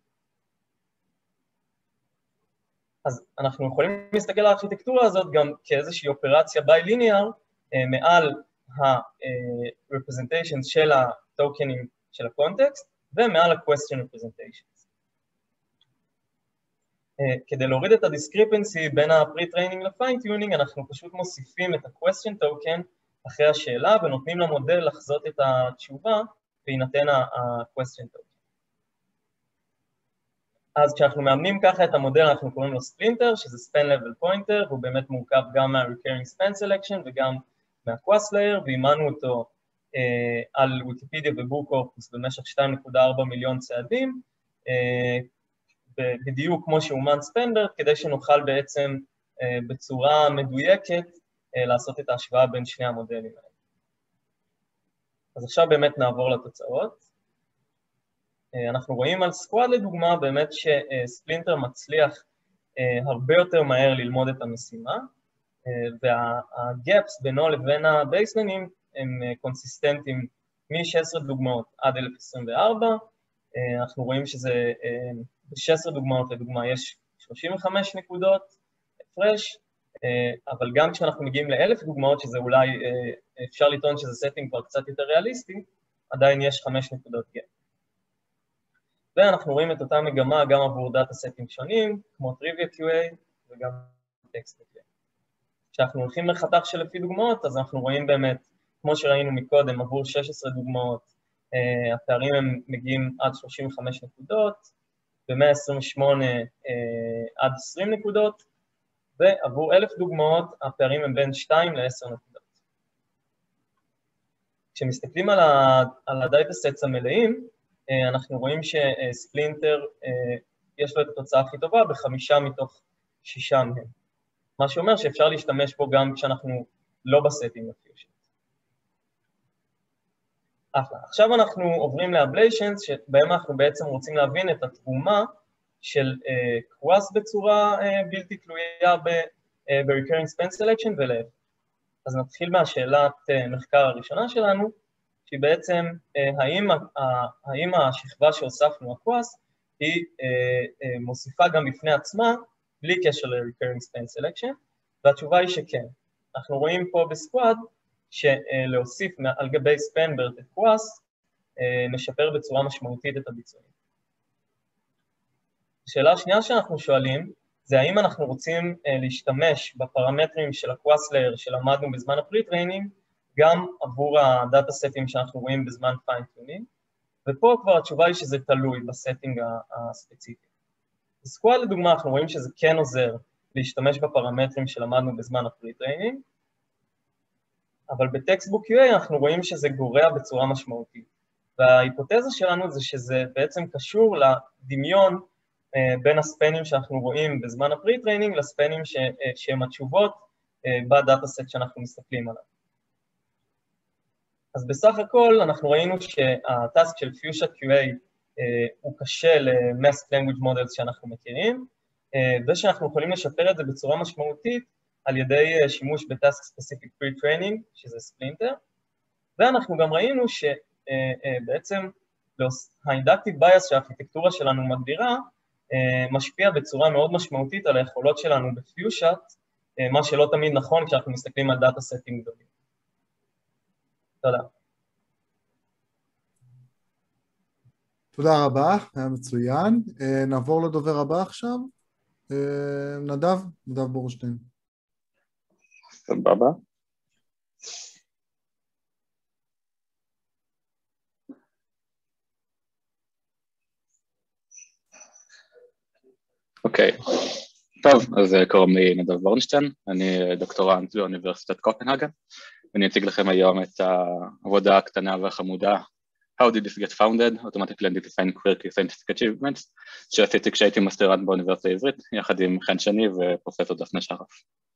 אז אנחנו יכולים להסתכל על הארכיטקטורה הזאת גם כאיזושהי אופרציה ביליניאר מעל ה-Representations של הטוקנים של הקונטקסט ומעל ה-Question Representations. כדי להוריד את ה-discrepancy בין ה-Pretraining ל-Fine-Tuning, אנחנו פשוט מוסיפים את ה-Question Token אחרי השאלה ונותנים למודל לחזות את התשובה בהינתן ה-Question Token. אז כשאנחנו מאמנים ככה את המודל, אנחנו קוראים לו ספלינטר, שזה Span Level Pointer, והוא באמת מורכב גם מה-Recurring Span Selection וגם מה-Quest Layer, ואימנו אותו אה, על ויקיפדיה ובורקורפוס במשך שתיים נקודה ארבע מיליון צעדים, אה, בדיוק כמו שאומן ספנדרט, כדי שנוכל בעצם אה, בצורה מדויקת אה, לעשות את ההשוואה בין שני המודלים האלה. אז עכשיו באמת נעבור לתוצאות. אנחנו רואים על סקואד לדוגמה באמת שספלינטר מצליח הרבה יותר מהר ללמוד את המשימה, והגאפס בינו לבין הבייסליינים הם קונסיסטנטים מ-שש עשרה דוגמאות עד אלף עשרים וארבע, אנחנו רואים שזה ב-שש עשרה דוגמאות לדוגמה יש שלושים וחמש נקודות הפרש, אבל גם כשאנחנו מגיעים לאלף דוגמאות, שזה אולי אפשר לטעון שזה סטינג כבר קצת יותר ריאליסטי, עדיין יש חמש נקודות גאפ. ואנחנו רואים את אותה מגמה גם עבור דאטה סטים שונים, כמו טריוויה קיו איי וגם טקסט קיו איי. כשאנחנו הולכים לחתך של לפי דוגמאות, אז אנחנו רואים באמת, כמו שראינו מקודם, עבור שש עשרה דוגמאות, הפערים הם מגיעים עד שלושים וחמש נקודות, ב-מאה עשרים ושמונה עד עשרים נקודות, ועבור אלף דוגמאות, הפערים הם בין שתיים לעשר נקודות. כשמסתכלים על הדאטה סטס המלאים, אנחנו רואים שספלינטר יש לו את התוצאה הכי טובה בחמישה מתוך שישה מהם. מה שאומר שאפשר להשתמש בו גם כשאנחנו לא בסטינג לפיושן. אחלה. עכשיו אנחנו עוברים לאבליישנס, שבהם אנחנו בעצם רוצים להבין את התרומה של קוואס בצורה בלתי תלויה ב-Recurring Span Selection ולהפך. אז נתחיל מהשאלת מחקר הראשונה שלנו, שהיא בעצם האם, האם השכבה שהוספנו, הקוואס, היא מוסיפה גם בפני עצמה, בלי קשר ל-Recurring Span Selection, והתשובה היא שכן. אנחנו רואים פה בסקואד, שלהוסיף על גבי ספן-ברט את קוואס, משפר בצורה משמעותית את הביצועים. השאלה השנייה שאנחנו שואלים, זה האם אנחנו רוצים להשתמש בפרמטרים של הקוואס לייר שלמדנו בזמן הפרי-טריינינג, גם עבור הדאטה סטים שאנחנו רואים בזמן פיין-טיונינג, ופה כבר התשובה היא שזה תלוי בסטינג הספציפי. בסקואד לדוגמה אנחנו רואים שזה כן עוזר להשתמש בפרמטרים שלמדנו בזמן הפרי-טריינינג, אבל בטקסטבוק יו איי אנחנו רואים שזה גורע בצורה משמעותית. וההיפותזה שלנו זה שזה בעצם קשור לדמיון בין הספנים שאנחנו רואים בזמן הפרי-טריינינג לספנים שהם התשובות בדאטה סט שאנחנו מסתכלים עליו. אז בסך הכל אנחנו ראינו שהטאסק של פיושט קיו איי הוא קשה ל-Masked Language Models שאנחנו מכירים, ושאנחנו יכולים לשפר את זה בצורה משמעותית על ידי שימוש בטאסק ספציפיק פרי-טריינינג, שזה ספלינטר, ואנחנו גם ראינו שבעצם ה-Inductive Bias שהארכיטקטורה שלנו מגדירה, משפיע בצורה מאוד משמעותית על היכולות שלנו בפיושט, מה שלא תמיד נכון כשאנחנו מסתכלים על דאטה סטים גדולים. תודה. תודה רבה, היה מצוין. נעבור לדובר הבא עכשיו. נדב, נדב בורשטיין. סבבה. אוקיי, טוב, אז קוראים לי נדב בורנשטיין, אני דוקטורנט באוניברסיטת קופנהגן, ואני אציג לכם היום את העבודה הקטנה והחמודה How did this get founded? Automatically Identifying Quirky Scientific Achievements, שעשיתי כשהייתי מסטרנט באוניברסיטה העברית, יחד עם חן שני ופרופסור דפנה שרף.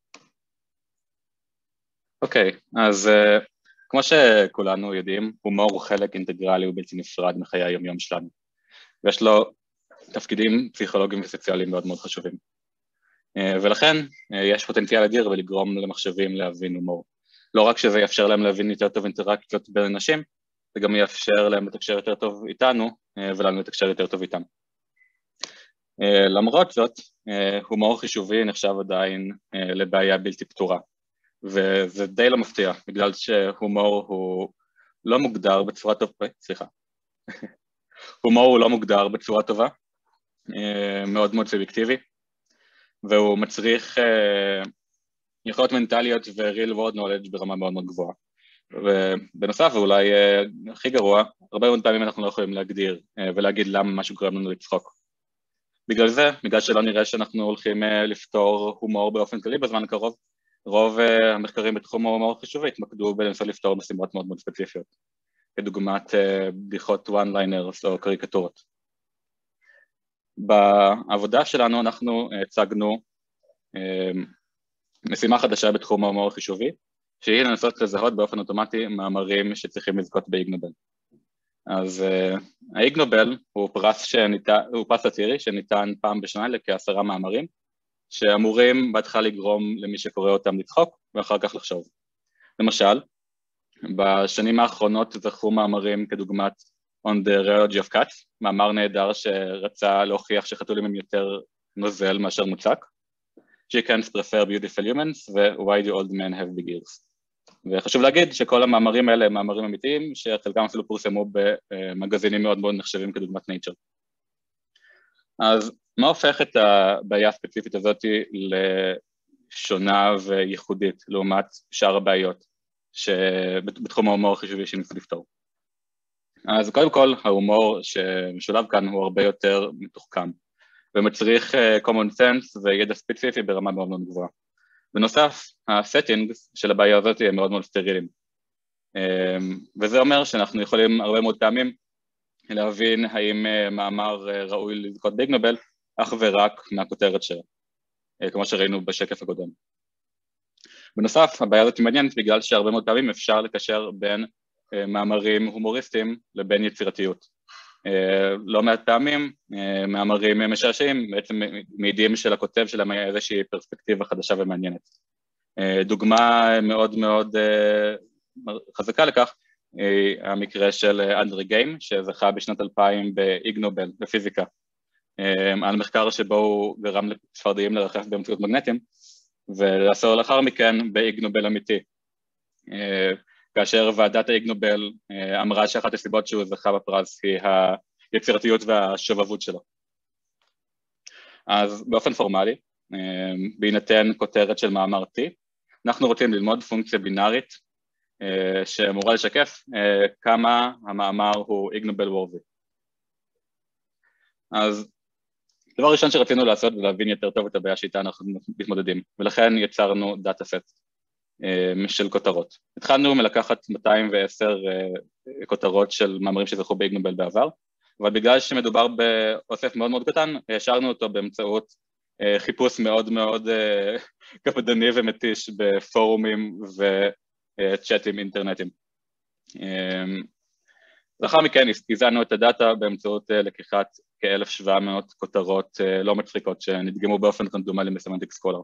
אוקיי, אז uh, כמו שכולנו יודעים, הומור הוא חלק אינטגרלי ובלתי נפרד מחיי היום-יום שלנו, ויש לו תפקידים פסיכולוגיים וסוציאליים מאוד מאוד חשובים. Uh, ולכן uh, יש פוטנציאל אדיר ולגרום למחשבים להבין הומור. לא רק שזה יאפשר להם להבין יותר טוב אינטראקציות בין אנשים, זה גם יאפשר להם לתקשר יותר טוב איתנו, uh, ולנו לתקשר יותר טוב איתם. Uh, למרות זאת, uh, הומור חישובי נחשב עדיין uh, לבעיה בלתי פתורה. וזה די לא מפתיע, בגלל שהומור הוא לא מוגדר בצורה טובה, סליחה, הומור הוא לא מוגדר בצורה טובה, מאוד מאוד סובייקטיבי, והוא מצריך יכולות מנטליות ו-real world knowledge ברמה מאוד מאוד גבוהה. ובנוסף, ואולי הכי גרוע, הרבה מאוד פעמים אנחנו לא יכולים להגדיר ולהגיד למה משהו גורם לנו לצחוק. בגלל זה, בגלל שלא נראה שאנחנו הולכים לפתור הומור באופן כללי בזמן הקרוב, רוב uh, המחקרים בתחום ההומור החישובי התמקדו בלנסות לפתור משימות מאוד מאוד ספציפיות, כדוגמת uh, בדיחות one-liners או קריקטורות. בעבודה שלנו אנחנו הצגנו uh, משימה חדשה בתחום ההומור החישובי, שהיא לנסות לזהות באופן אוטומטי מאמרים שצריכים לזכות באיגנובל. אז uh, האיגנובל הוא פרס, שניתן, הוא פרס סאטירי שניתן פעם בשנה לכעשרה מאמרים, שאמורים בהתחלה לגרום למי שקורא אותם לצחוק, ואחר כך לחשוב. למשל, בשנים האחרונות זכו מאמרים כדוגמת On the Rheology of Cats, מאמר נהדר שרצה להוכיח שחתולים הם יותר נוזל מאשר מוצק, Chickens prefer beautiful humans, ו-Why do old men have big ears. וחשוב להגיד שכל המאמרים האלה הם מאמרים אמיתיים, שחלקם אפילו פורסמו במגזינים מאוד מאוד נחשבים כדוגמת Nature. אז מה הופך את הבעיה הספציפית הזאת לשונה וייחודית לעומת שאר הבעיות שבתחום ההומור החישובי שניסו לפתור? אז קודם כל, ההומור שמשולב כאן הוא הרבה יותר מתוחכם, ומצריך common sense וידע ספציפי ברמה מאוד מאוד גבוהה. בנוסף, הסטינגס של הבעיה הזאת הם מאוד מאוד סטריליים, וזה אומר שאנחנו יכולים הרבה מאוד פעמים להבין האם מאמר ראוי לזכות באיגנובל, אך ורק מהכותרת שלו. כמו שראינו בשקף הקודם. בנוסף, הבעיה הזאת מעניינת בגלל שהרבה מאוד פעמים אפשר לקשר בין מאמרים הומוריסטיים לבין יצירתיות. לא מעט פעמים מאמרים משעשעים בעצם מעידים של הכותב שלהם היה איזושהי פרספקטיבה חדשה ומעניינת. דוגמה מאוד מאוד חזקה לכך היא המקרה של אנדרי גיים שזכה בשנת אלפיים באיג נובל בפיזיקה על מחקר שבו הוא גרם לצפרדעים לרחף באמצעות מגנטים ולעשור לאחר מכן באיג נובל אמיתי כאשר ועדת האיג נובל אמרה שאחת הסיבות שהוא זכה בפרס היא היצירתיות והשובבות שלו. אז באופן פורמלי, בהינתן כותרת של מאמר T, אנחנו רוצים ללמוד פונקציה בינארית שאמורה לשקף כמה המאמר הוא איג נובל וורדי. אז דבר ראשון שרצינו לעשות זה להבין יותר טוב את הבעיה שאיתה אנחנו מתמודדים, ולכן יצרנו דאטה סט של כותרות. התחלנו מלקחת מאתיים ועשר כותרות של מאמרים שזכו באיג נובל בעבר, אבל בגלל שמדובר באוסף מאוד מאוד קטן, השארנו אותו באמצעות חיפוש מאוד מאוד קפדני ומתיש בפורומים וצ'אטים אינטרנטיים. לאחר מכן הזנו את הדאטה באמצעות לקיחת כ-אלף שבע מאות כותרות לא מצחיקות שנדגמו באופן רנדומלי בסמנטיק סקולר.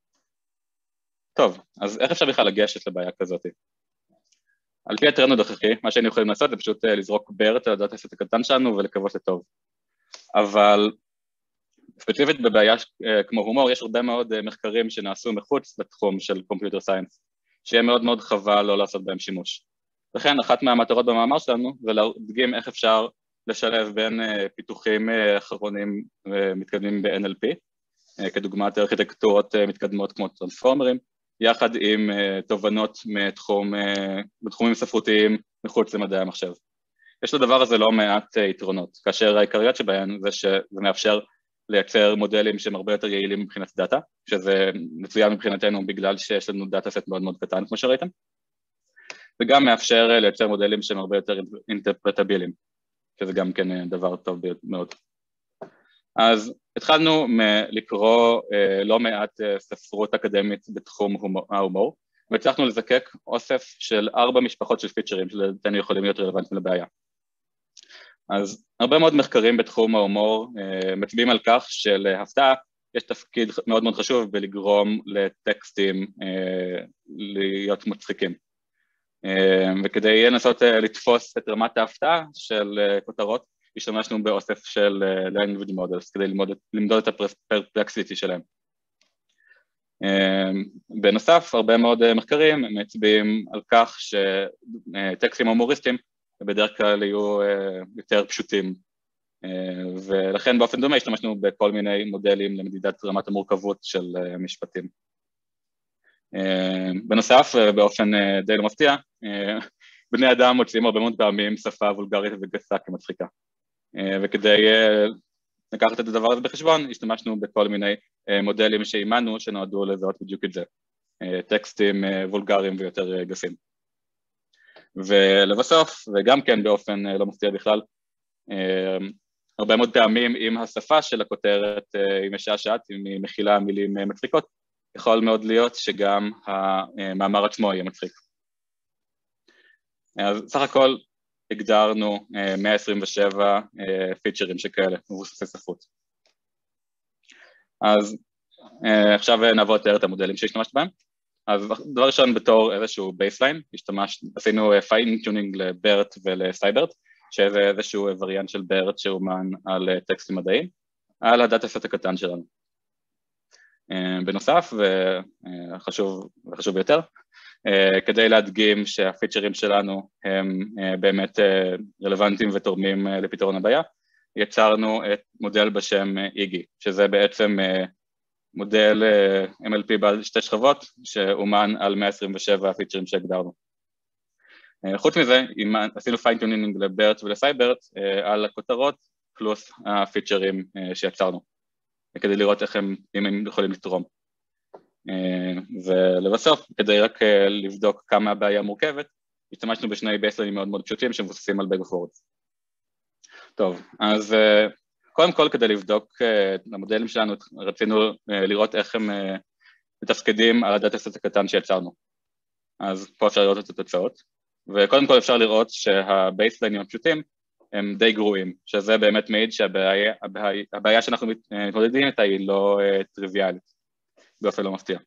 טוב, אז איך אפשר בכלל לגשת לבעיה כזאת? על פי הטרנד הנוכחי, מה שהיינו יכולים לעשות זה פשוט לזרוק ברט על הדאטה סט הקטן שלנו ולקוות לטוב. אבל ספציפית בבעיה כמו הומור, יש הרבה מאוד מחקרים שנעשו מחוץ לתחום של קומפיוטר סיינס, שיהיה מאוד מאוד חבל לא לעשות בהם שימוש. לכן, אחת מהמטרות במאמר שלנו זה להדגים איך אפשר לשלב בין פיתוחים אחרונים מתקדמים ב-אן אל פי, כדוגמת ארכיטקטורות מתקדמות כמו טרנספורמרים, יחד עם תובנות מתחום, בתחומים ספרותיים מחוץ למדעי המחשב. יש לדבר הזה לא מעט יתרונות, כאשר העיקריות שבהן זה שזה מאפשר לייצר מודלים שהם הרבה יותר יעילים מבחינת דאטה, שזה מצוין מבחינתנו בגלל שיש לנו דאטה סט מאוד מאוד קטן, כמו שראיתם, וגם מאפשר לייצר מודלים שהם הרבה יותר אינטרפרטביליים, שזה גם כן דבר טוב מאוד. אז התחלנו לקרוא לא מעט ספרות אקדמית בתחום ההומור, והצלחנו לזקק אוסף של ארבע משפחות של פיצ'רים שלדעתנו יכולים להיות רלוונטיים לבעיה. אז הרבה מאוד מחקרים בתחום ההומור מצביעים על כך שלהפתעה יש תפקיד מאוד מאוד חשוב בלגרום לטקסטים להיות מצחיקים. וכדי לנסות לתפוס את רמת ההפתעה של כותרות, השתמשנו באוסף של language models כדי ללמוד, למדוד את הפרפלקסיטי שלהם. בנוסף, הרבה מאוד מחקרים מצביעים על כך שטקסטים הומוריסטיים בדרך כלל יהיו יותר פשוטים, ולכן באופן דומה השתמשנו בכל מיני מודלים למדידת רמת המורכבות של משפטים. בנוסף, באופן די לא מפתיע, בני אדם מוצאים הרבה מאוד פעמים שפה וולגרית וגסה כמצחיקה. וכדי לקחת את הדבר הזה בחשבון, השתמשנו בכל מיני מודלים שאימנו שנועדו לזהות בדיוק את זה, טקסטים וולגריים ויותר גסים. ולבסוף, וגם כן באופן לא מפתיע בכלל, הרבה מאוד פעמים אם השפה של הכותרת היא משעשעת, אם היא מכילה מילים מצחיקות, יכול מאוד להיות שגם המאמר עצמו יהיה מצחיק. אז סך הכל הגדרנו מאה עשרים ושבע פיצ'רים שכאלה, מבוססי ספרות. אז עכשיו נעבור לתאר את המודלים שהשתמשת בהם. אז דבר ראשון בתור איזשהו בייסליין, עשינו פיין-טיונינג לברט ולסייברט, שזה איזשהו וריאנט של ברט שאומן על טקסטים מדעיים, על הדאטה סט הקטן שלנו. בנוסף, וחשוב, וחשוב ביותר, כדי להדגים שהפיצ'רים שלנו הם באמת רלוונטיים ותורמים לפתרון הבעיה, יצרנו את מודל בשם איגי, שזה בעצם מודל אם אל פי בעל שתי שכבות, שאומן על מאה עשרים ושבע הפיצ'רים שהגדרנו. חוץ מזה, עשינו פיין-טיונינג לברט ולסייברט על הכותרות, פלוס הפיצ'רים שיצרנו, כדי לראות איך הם, אם הם יכולים לתרום. ולבסוף, כדי רק לבדוק כמה הבעיה מורכבת, השתמשנו בשני בייסליינים מאוד מאוד פשוטים שמבוססים על bag of words. טוב, אז קודם כל, כדי לבדוק את המודלים שלנו, רצינו לראות איך הם מתפקדים על הדאטה-סט הקטן שיצרנו. אז פה אפשר לראות את התוצאות, וקודם כל אפשר לראות שהבייסליינים הפשוטים הם די גרועים, שזה באמת מעיד שהבעיה הבעיה, הבעיה שאנחנו מתמודדים איתה היא לא טריוויאלית, באופן לא מפתיע.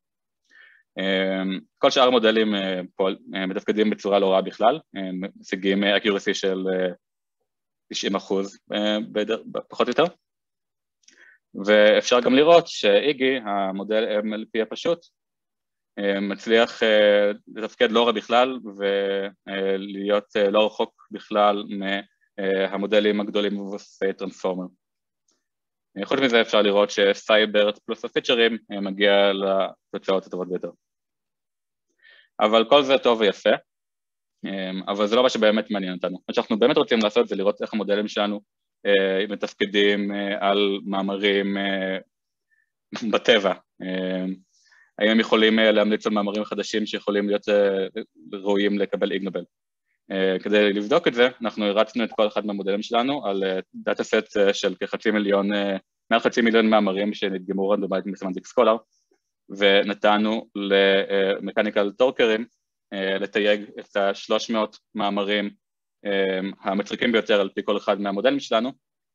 כל שאר המודלים מתפקדים בצורה לא רעה בכלל, משיגים accuracy של תשעים אחוז פחות או יותר, ואפשר גם לראות שאיגי, המודל אם אל פי הפשוט, מצליח לתפקד לא רע בכלל ולהיות לא רחוק בכלל מהמודלים הגדולים מבוססי טרנספורמר. חוץ מזה אפשר לראות שסייבר פלוס הפיצ'רים מגיע לתוצאות הטובות ביותר. אבל כל זה טוב ויפה, אבל זה לא מה שבאמת מעניין אותנו. מה שאנחנו באמת רוצים לעשות זה לראות איך המודלים שלנו מתפקדים על מאמרים בטבע. האם הם יכולים להמליץ על מאמרים חדשים שיכולים להיות ראויים לקבל איג נובל. כדי לבדוק את זה, אנחנו הרצנו את כל אחד מהמודלים שלנו על דאטה סט של כחצי מיליון, מעל חצי מיליון מאמרים שנדגמו רנדומלית מסמנטיק סקולר, ונתנו למקניקל טורקרים לתייג את ה-שלוש מאות מאמרים המצחיקים ביותר על פי כל אחד מהמודלים שלנו,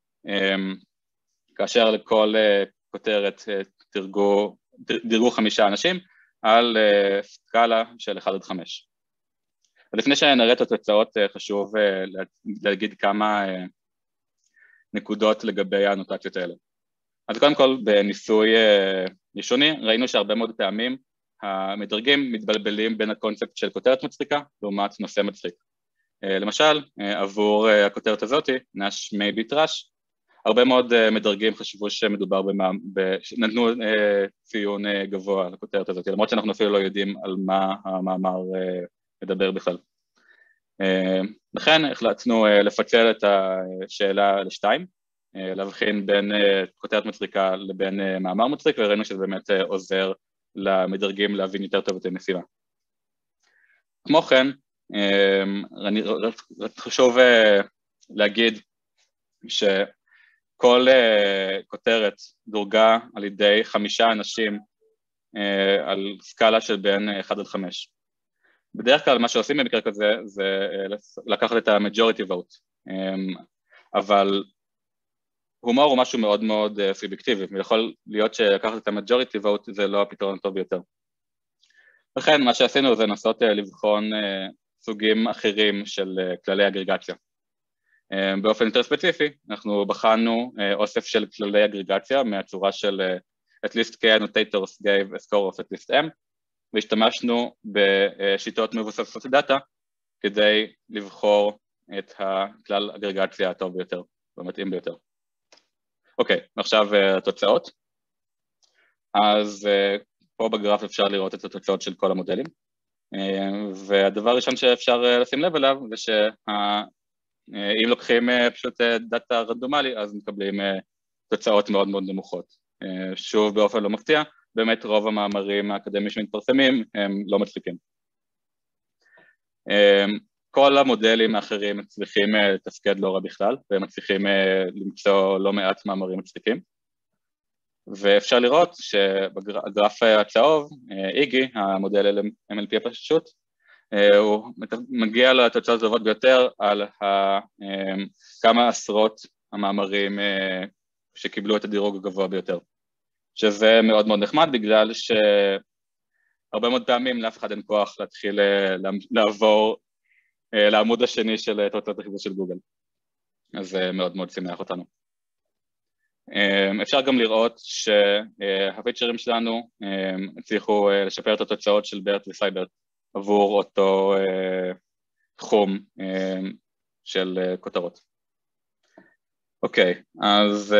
כאשר לכל כותרת תרגו, דירגו חמישה אנשים על סקאלה של אחד עד חמש. ולפני שנראה את התוצאות חשוב להגיד כמה נקודות לגבי הנוטציות האלה. אז קודם כל בניסוי ראשוני ראינו שהרבה מאוד פעמים המדרגים מתבלבלים בין הקונספט של כותרת מצחיקה לעומת נושא מצחיק. למשל, עבור הכותרת הזאת, נש מייבי טראש, הרבה מאוד מדרגים חשבו שמדובר במאמר, נתנו ציון גבוה לכותרת הזאת, למרות שאנחנו אפילו לא יודעים על מה המאמר מדבר בכלל. לכן החלטנו לפצל את השאלה לשתיים, להבחין בין כותרת מצחיקה לבין מאמר מצחיק, וראינו שזה באמת עוזר למדרגים להבין יותר טוב את המשימה. כמו כן, אני חשוב להגיד שכל כותרת דורגה על ידי חמישה אנשים על סקאלה של בין אחד עד חמש. בדרך כלל מה שעושים במקרה כזה זה לקחת את ה-majority vote, אבל הומור הוא משהו מאוד מאוד סובייקטיבי, ויכול להיות שלקחת את ה-majority vote זה לא הפתרון הטוב ביותר. לכן מה שעשינו זה לנסות לבחון סוגים אחרים של כללי אגרגציה. באופן יותר ספציפי, אנחנו בחנו אוסף של כללי אגרגציה מהצורה של at least k annotators gave a score of at least m, והשתמשנו בשיטות מבוססות דאטה כדי לבחור את הכלל אגרגציה הטוב ביותר והמתאים ביותר. אוקיי, עכשיו התוצאות. אז פה בגרף אפשר לראות את התוצאות של כל המודלים, והדבר הראשון שאפשר לשים לב אליו זה שאם לוקחים פשוט דאטה רנדומלי אז מקבלים תוצאות מאוד מאוד נמוכות. שוב באופן לא מפתיע, באמת רוב המאמרים האקדמיים שמתפרסמים הם לא מצליחים. כל המודלים האחרים מצליחים לתפקד לא רע בכלל, והם מצליחים למצוא לא מעט מאמרים מצליחים. ואפשר לראות שבגרף הצהוב, איגי, המודל אם אל פי הפשוט, הוא מגיע לתוצאות טובות ביותר על כמה עשרות המאמרים שקיבלו את הדירוג הגבוה ביותר. שזה מאוד מאוד נחמד בגלל שהרבה מאוד פעמים לאף אחד אין כוח להתחיל לעבור לעמוד השני של תוצאות החיפוש של גוגל. אז זה מאוד מאוד שימח אותנו. אפשר גם לראות שהפיצ'רים שלנו הצליחו לשפר את התוצאות של ברט וסייברט עבור אותו תחום של כותרות. אוקיי, אז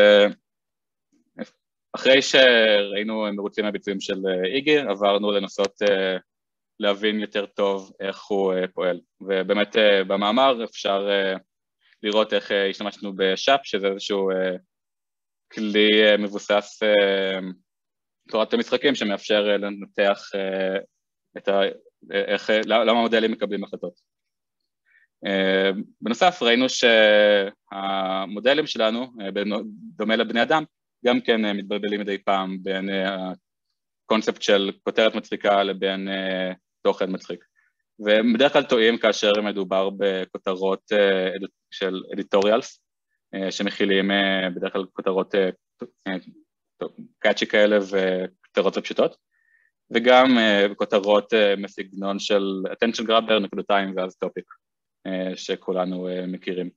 אחרי שראינו מרוצים מהביצועים של איגי, עברנו לנסות להבין יותר טוב איך הוא פועל. ובאמת במאמר אפשר לראות איך השתמשנו בשאפ, שזה איזשהו כלי מבוסס תורת המשחקים שמאפשר לנתח את ה... איך, למה המודלים מקבלים החלטות. בנוסף ראינו שהמודלים שלנו, דומה לבני אדם, גם כן מתבלבלים מדי פעם בין הקונספט של כותרת מצחיקה לבין תוכן מצחיק. ובדרך כלל טועים כאשר מדובר בכותרות של אדיטוריאלס, שמכילים בדרך כלל כותרות קאצ'י כאלה וכותרות פשוטות, וגם כותרות מסגנון של attention grabber, נקודתיים ואז טופיק, שכולנו מכירים.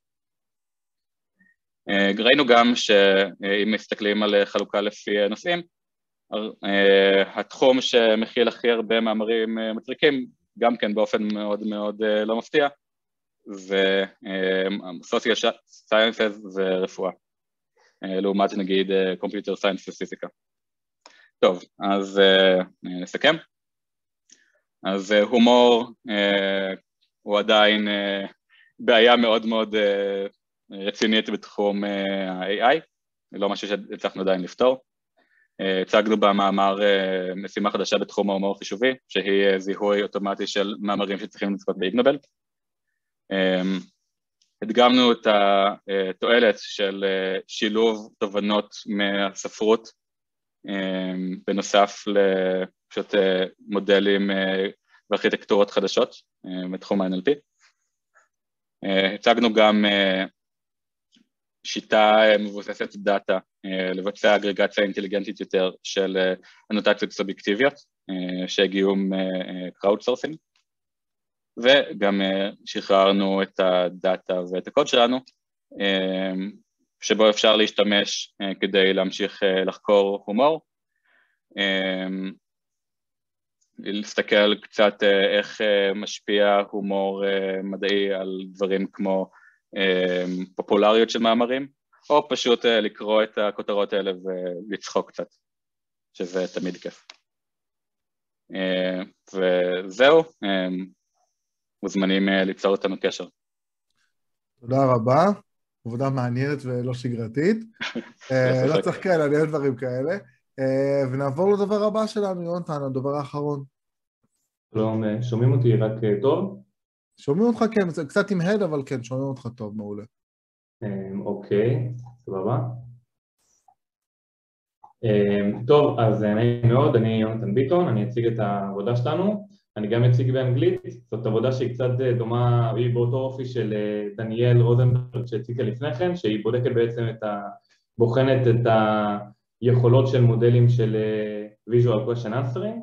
ראינו גם שאם מסתכלים על חלוקה לפי נושאים, התחום שמכיל הכי הרבה מאמרים מצחיקים, גם כן באופן מאוד מאוד לא מפתיע, זה social sciences ורפואה, לעומת נגיד computer science ופיזיקה. טוב, אז נסכם. אז הומור הוא עדיין בעיה מאוד מאוד רצינית בתחום ה-איי איי, לא משהו שהצלחנו עדיין לפתור. הצגנו במאמר משימה חדשה בתחום ההומור החישובי, שהיא זיהוי אוטומטי של מאמרים שצריכים לצפות באיגנובל. הדגמנו את התועלת של שילוב תובנות מהספרות, בנוסף לפשוט מודלים וארכיטקטורות חדשות בתחום ה-אן אל פי. הצגנו גם שיטה מבוססת דאטה לבצע אגרגציה אינטליגנטית יותר של אנוטציות סובייקטיביות שהגיעו מקראוד סורסינג, וגם שחררנו את הדאטה ואת הקוד שלנו, שבו אפשר להשתמש כדי להמשיך לחקור הומור, להסתכל קצת איך משפיע הומור מדעי על דברים כמו פופולריות של מאמרים, או פשוט לקרוא את הכותרות האלה ולצחוק קצת, שזה תמיד כיף. וזהו, מוזמנים ליצור אותנו קשר. תודה רבה, עבודה מעניינת ולא שגרתית. לא צריך כאלה, אני אוהב דברים כאלה. ונעבור לדבר הבא שלנו, יונתן, הדבר האחרון. שלום, שומעים אותי רק טוב? שומעים אותך, כן, קצת עם הד, אבל כן, שומעים אותך טוב, מעולה. אוקיי, סבבה. טוב, אז נעים מאוד, אני יונתן ביטון, אני אציג את העבודה שלנו. אני גם אציג באנגלית, זאת עבודה שהיא קצת דומה, היא באותו אופי של דניאל רוזנברג שהציגה לפני כן, שהיא בודקת בעצם את ה... בוחנת את היכולות של מודלים של visual question answering.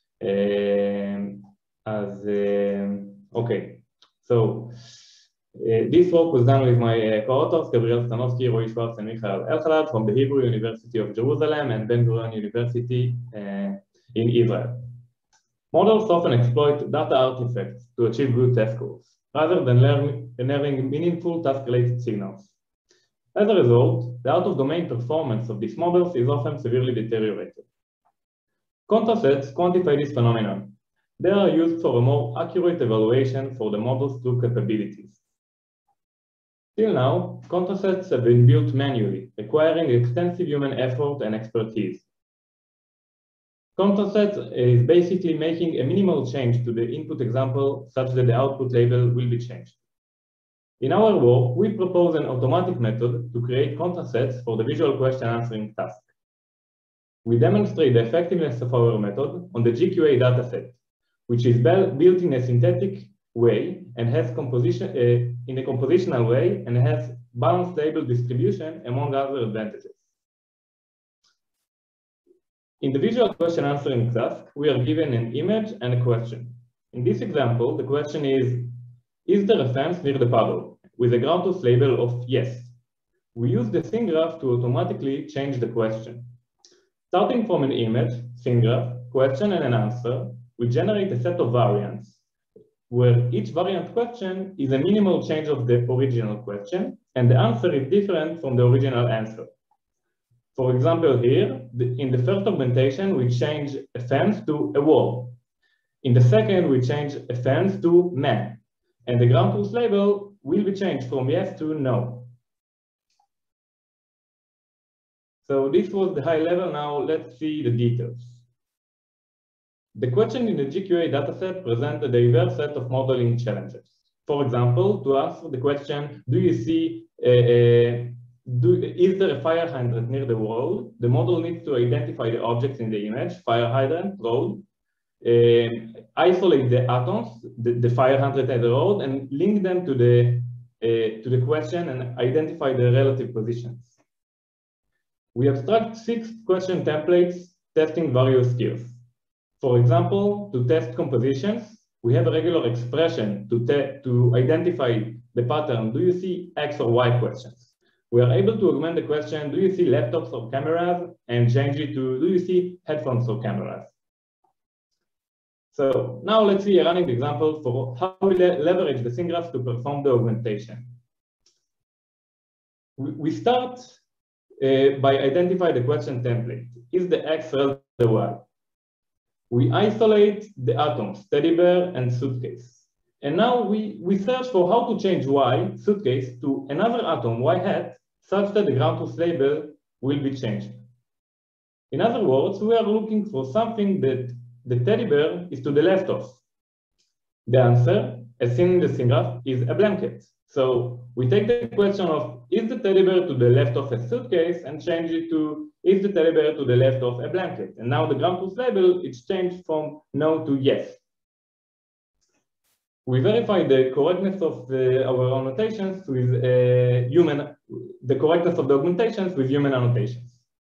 אז, אוקיי, so, this work was done with my co-authors, Gabriel Stanovsky, Roy Schwartz, and Michael Elchalad from the Hebrew University of Jerusalem and Ben-Gurion University uh, in Israel. Models often exploit data artifacts to achieve good test scores, rather than learning meaningful task-related signals. As a result, the out-of-domain performance of these models is often severely deteriorated. Contrasets quantify this phenomenon. They are used for a more accurate evaluation for the model's true capabilities. Till now, contrasets have been built manually, requiring extensive human effort and expertise. Contraset is basically making a minimal change to the input example such that the output label will be changed. In our work, we propose an automatic method to create contrasets for the visual question answering task. We demonstrate the effectiveness of our method on the G Q A dataset, which is built in a synthetic way and has composition uh, in a compositional way and has balanced label distribution among other advantages. In the visual question answering task, we are given an image and a question. In this example, the question is, is there a fence near the puddle? With a ground truth label of yes. We use the scene graph to automatically change the question. Starting from an image, scene graph, question, and an answer, we generate a set of variants, where each variant question is a minimal change of the original question, and the answer is different from the original answer. For example, here, the, in the first augmentation, we change a fence to a wall. In the second, we change a fence to man, and the ground truth label will be changed from yes to no. So this was the high level. Now let's see the details. The question in the G Q A dataset presents a diverse set of modeling challenges. for example, to answer the question, do you see, uh, uh, do, is there a fire hydrant near the road? The model needs to identify the objects in the image, fire hydrant, road, uh, isolate the atoms, the, the fire hydrant and the road, and link them to the, uh, to the question and identify the relative positions. We abstract six question templates testing various skills. For example, to test compositions, we have a regular expression to, to identify the pattern, do you see X or Y questions? We are able to augment the question, do you see laptops or cameras, and change it to, do you see headphones or cameras? So now let's see a running example for how we le leverage the scene graphs to perform the augmentation. We, we start uh, by identifying the question template. Is the X relative to the Y? We isolate the atoms, teddy bear and suitcase. And now we, we search for how to change Y, suitcase, to another atom, Y hat, such that the ground truth label will be changed. In other words, we are looking for something that the teddy bear is to the left of. The answer, as seen in the scene graph, is a blanket. So we take the question of, is the teddy bear to the left of a suitcase, and change it to, is the teddy bear to the left of a blanket? And now the ground truth label, it's changed from no to yes. We verify the correctness of the, our annotations with uh, human, the correctness of the augmentations with human annotations.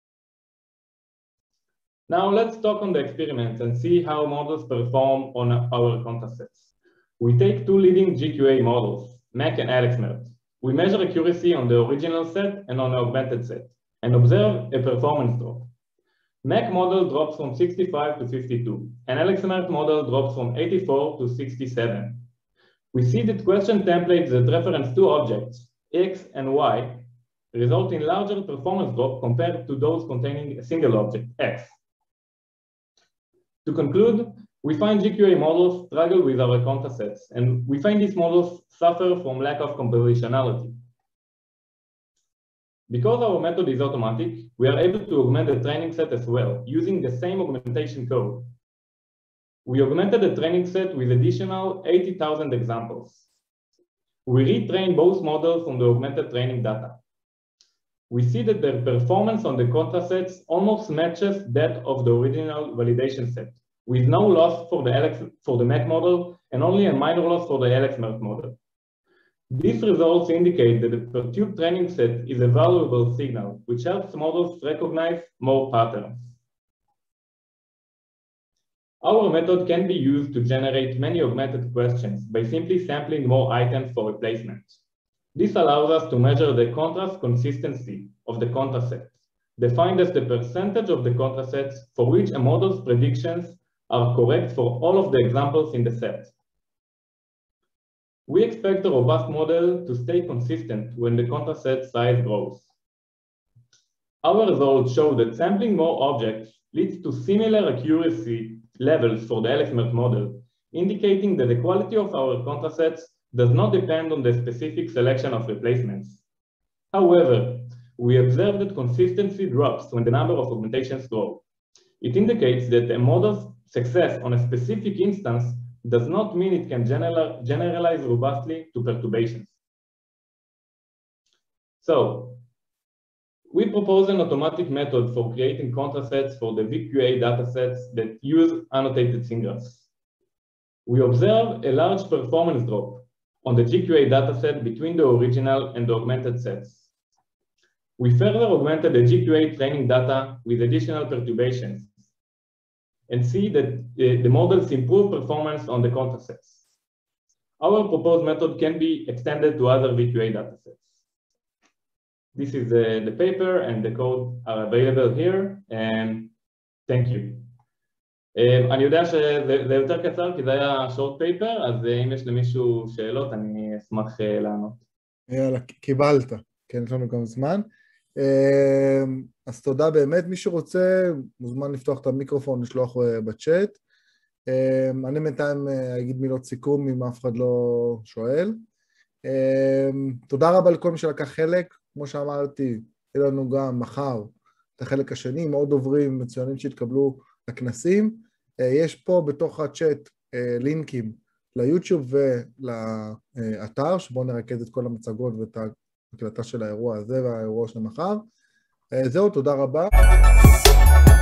Now let's talk on the experiments and see how models perform on our contra sets. We take two leading G Q A models, Mac and AlexMert. We measure accuracy on the original set and on the augmented set, and observe a performance drop. Mac model drops from sixty-five to fifty-two, and AlexMert model drops from eighty-four to sixty-seven. We see that question templates that reference two objects, X and Y, result in larger performance drop compared to those containing a single object, X. To conclude, we find G Q A models struggle with our contra sets, and we find these models suffer from lack of compositionality. Because our method is automatic, we are able to augment the training set as well, using the same augmentation code. We augmented the training set with additional eighty thousand examples. We retrain both models from the augmented training data. We see that their performance on the contra sets almost matches that of the original validation set, with no loss for the, Alex, for the Mac model and only a minor loss for the AlexMert model. These results indicate that the perturbed training set is a valuable signal, which helps models recognize more patterns. Our method can be used to generate many augmented questions by simply sampling more items for replacement. This allows us to measure the contrast consistency of the contra set, defined as the percentage of the contra sets for which a model's predictions are correct for all of the examples in the set. We expect a robust model to stay consistent when the contra set size grows. Our results show that sampling more objects leads to similar accuracy levels for the AlexMert model, indicating that the quality of our contra sets does not depend on the specific selection of replacements. However, we observe that consistency drops when the number of augmentations grow. It indicates that a model's success on a specific instance does not mean it can general, generalize robustly to perturbations. So, we propose an automatic method for creating contra sets for the V Q A datasets that use annotated scene graphs. We observe a large performance drop on the G Q A dataset between the original and the augmented sets. We further augmented the G Q A training data with additional perturbations and see that uh, the models improve performance on the contra sets. Our proposed method can be extended to other V Q A datasets. This is uh, the paper and the code are available here, and thank you. Um, אני יודע שזה יותר קצר כי זה היה short paper, אז אם יש למישהו שאלות אני אשמח uh, לענות. יאללה, קיבלת, כן, יש לנו גם זמן. אז תודה באמת, מי שרוצה מוזמן לפתוח את המיקרופון, לשלוח בצ'אט. אני בינתיים אגיד מילות סיכום אם אף אחד לא שואל. תודה רבה לכל מי שלקח חלק, כמו שאמרתי, יהיה לנו גם מחר את החלק השני, עם עוד דוברים מצוינים שהתקבלו לכנסים. יש פה בתוך הצ'אט לינקים ליוטיוב ולאתר, שבו נרכז את כל המצגות ואת ההקלטה של האירוע הזה והאירוע של מחר. זהו, תודה רבה.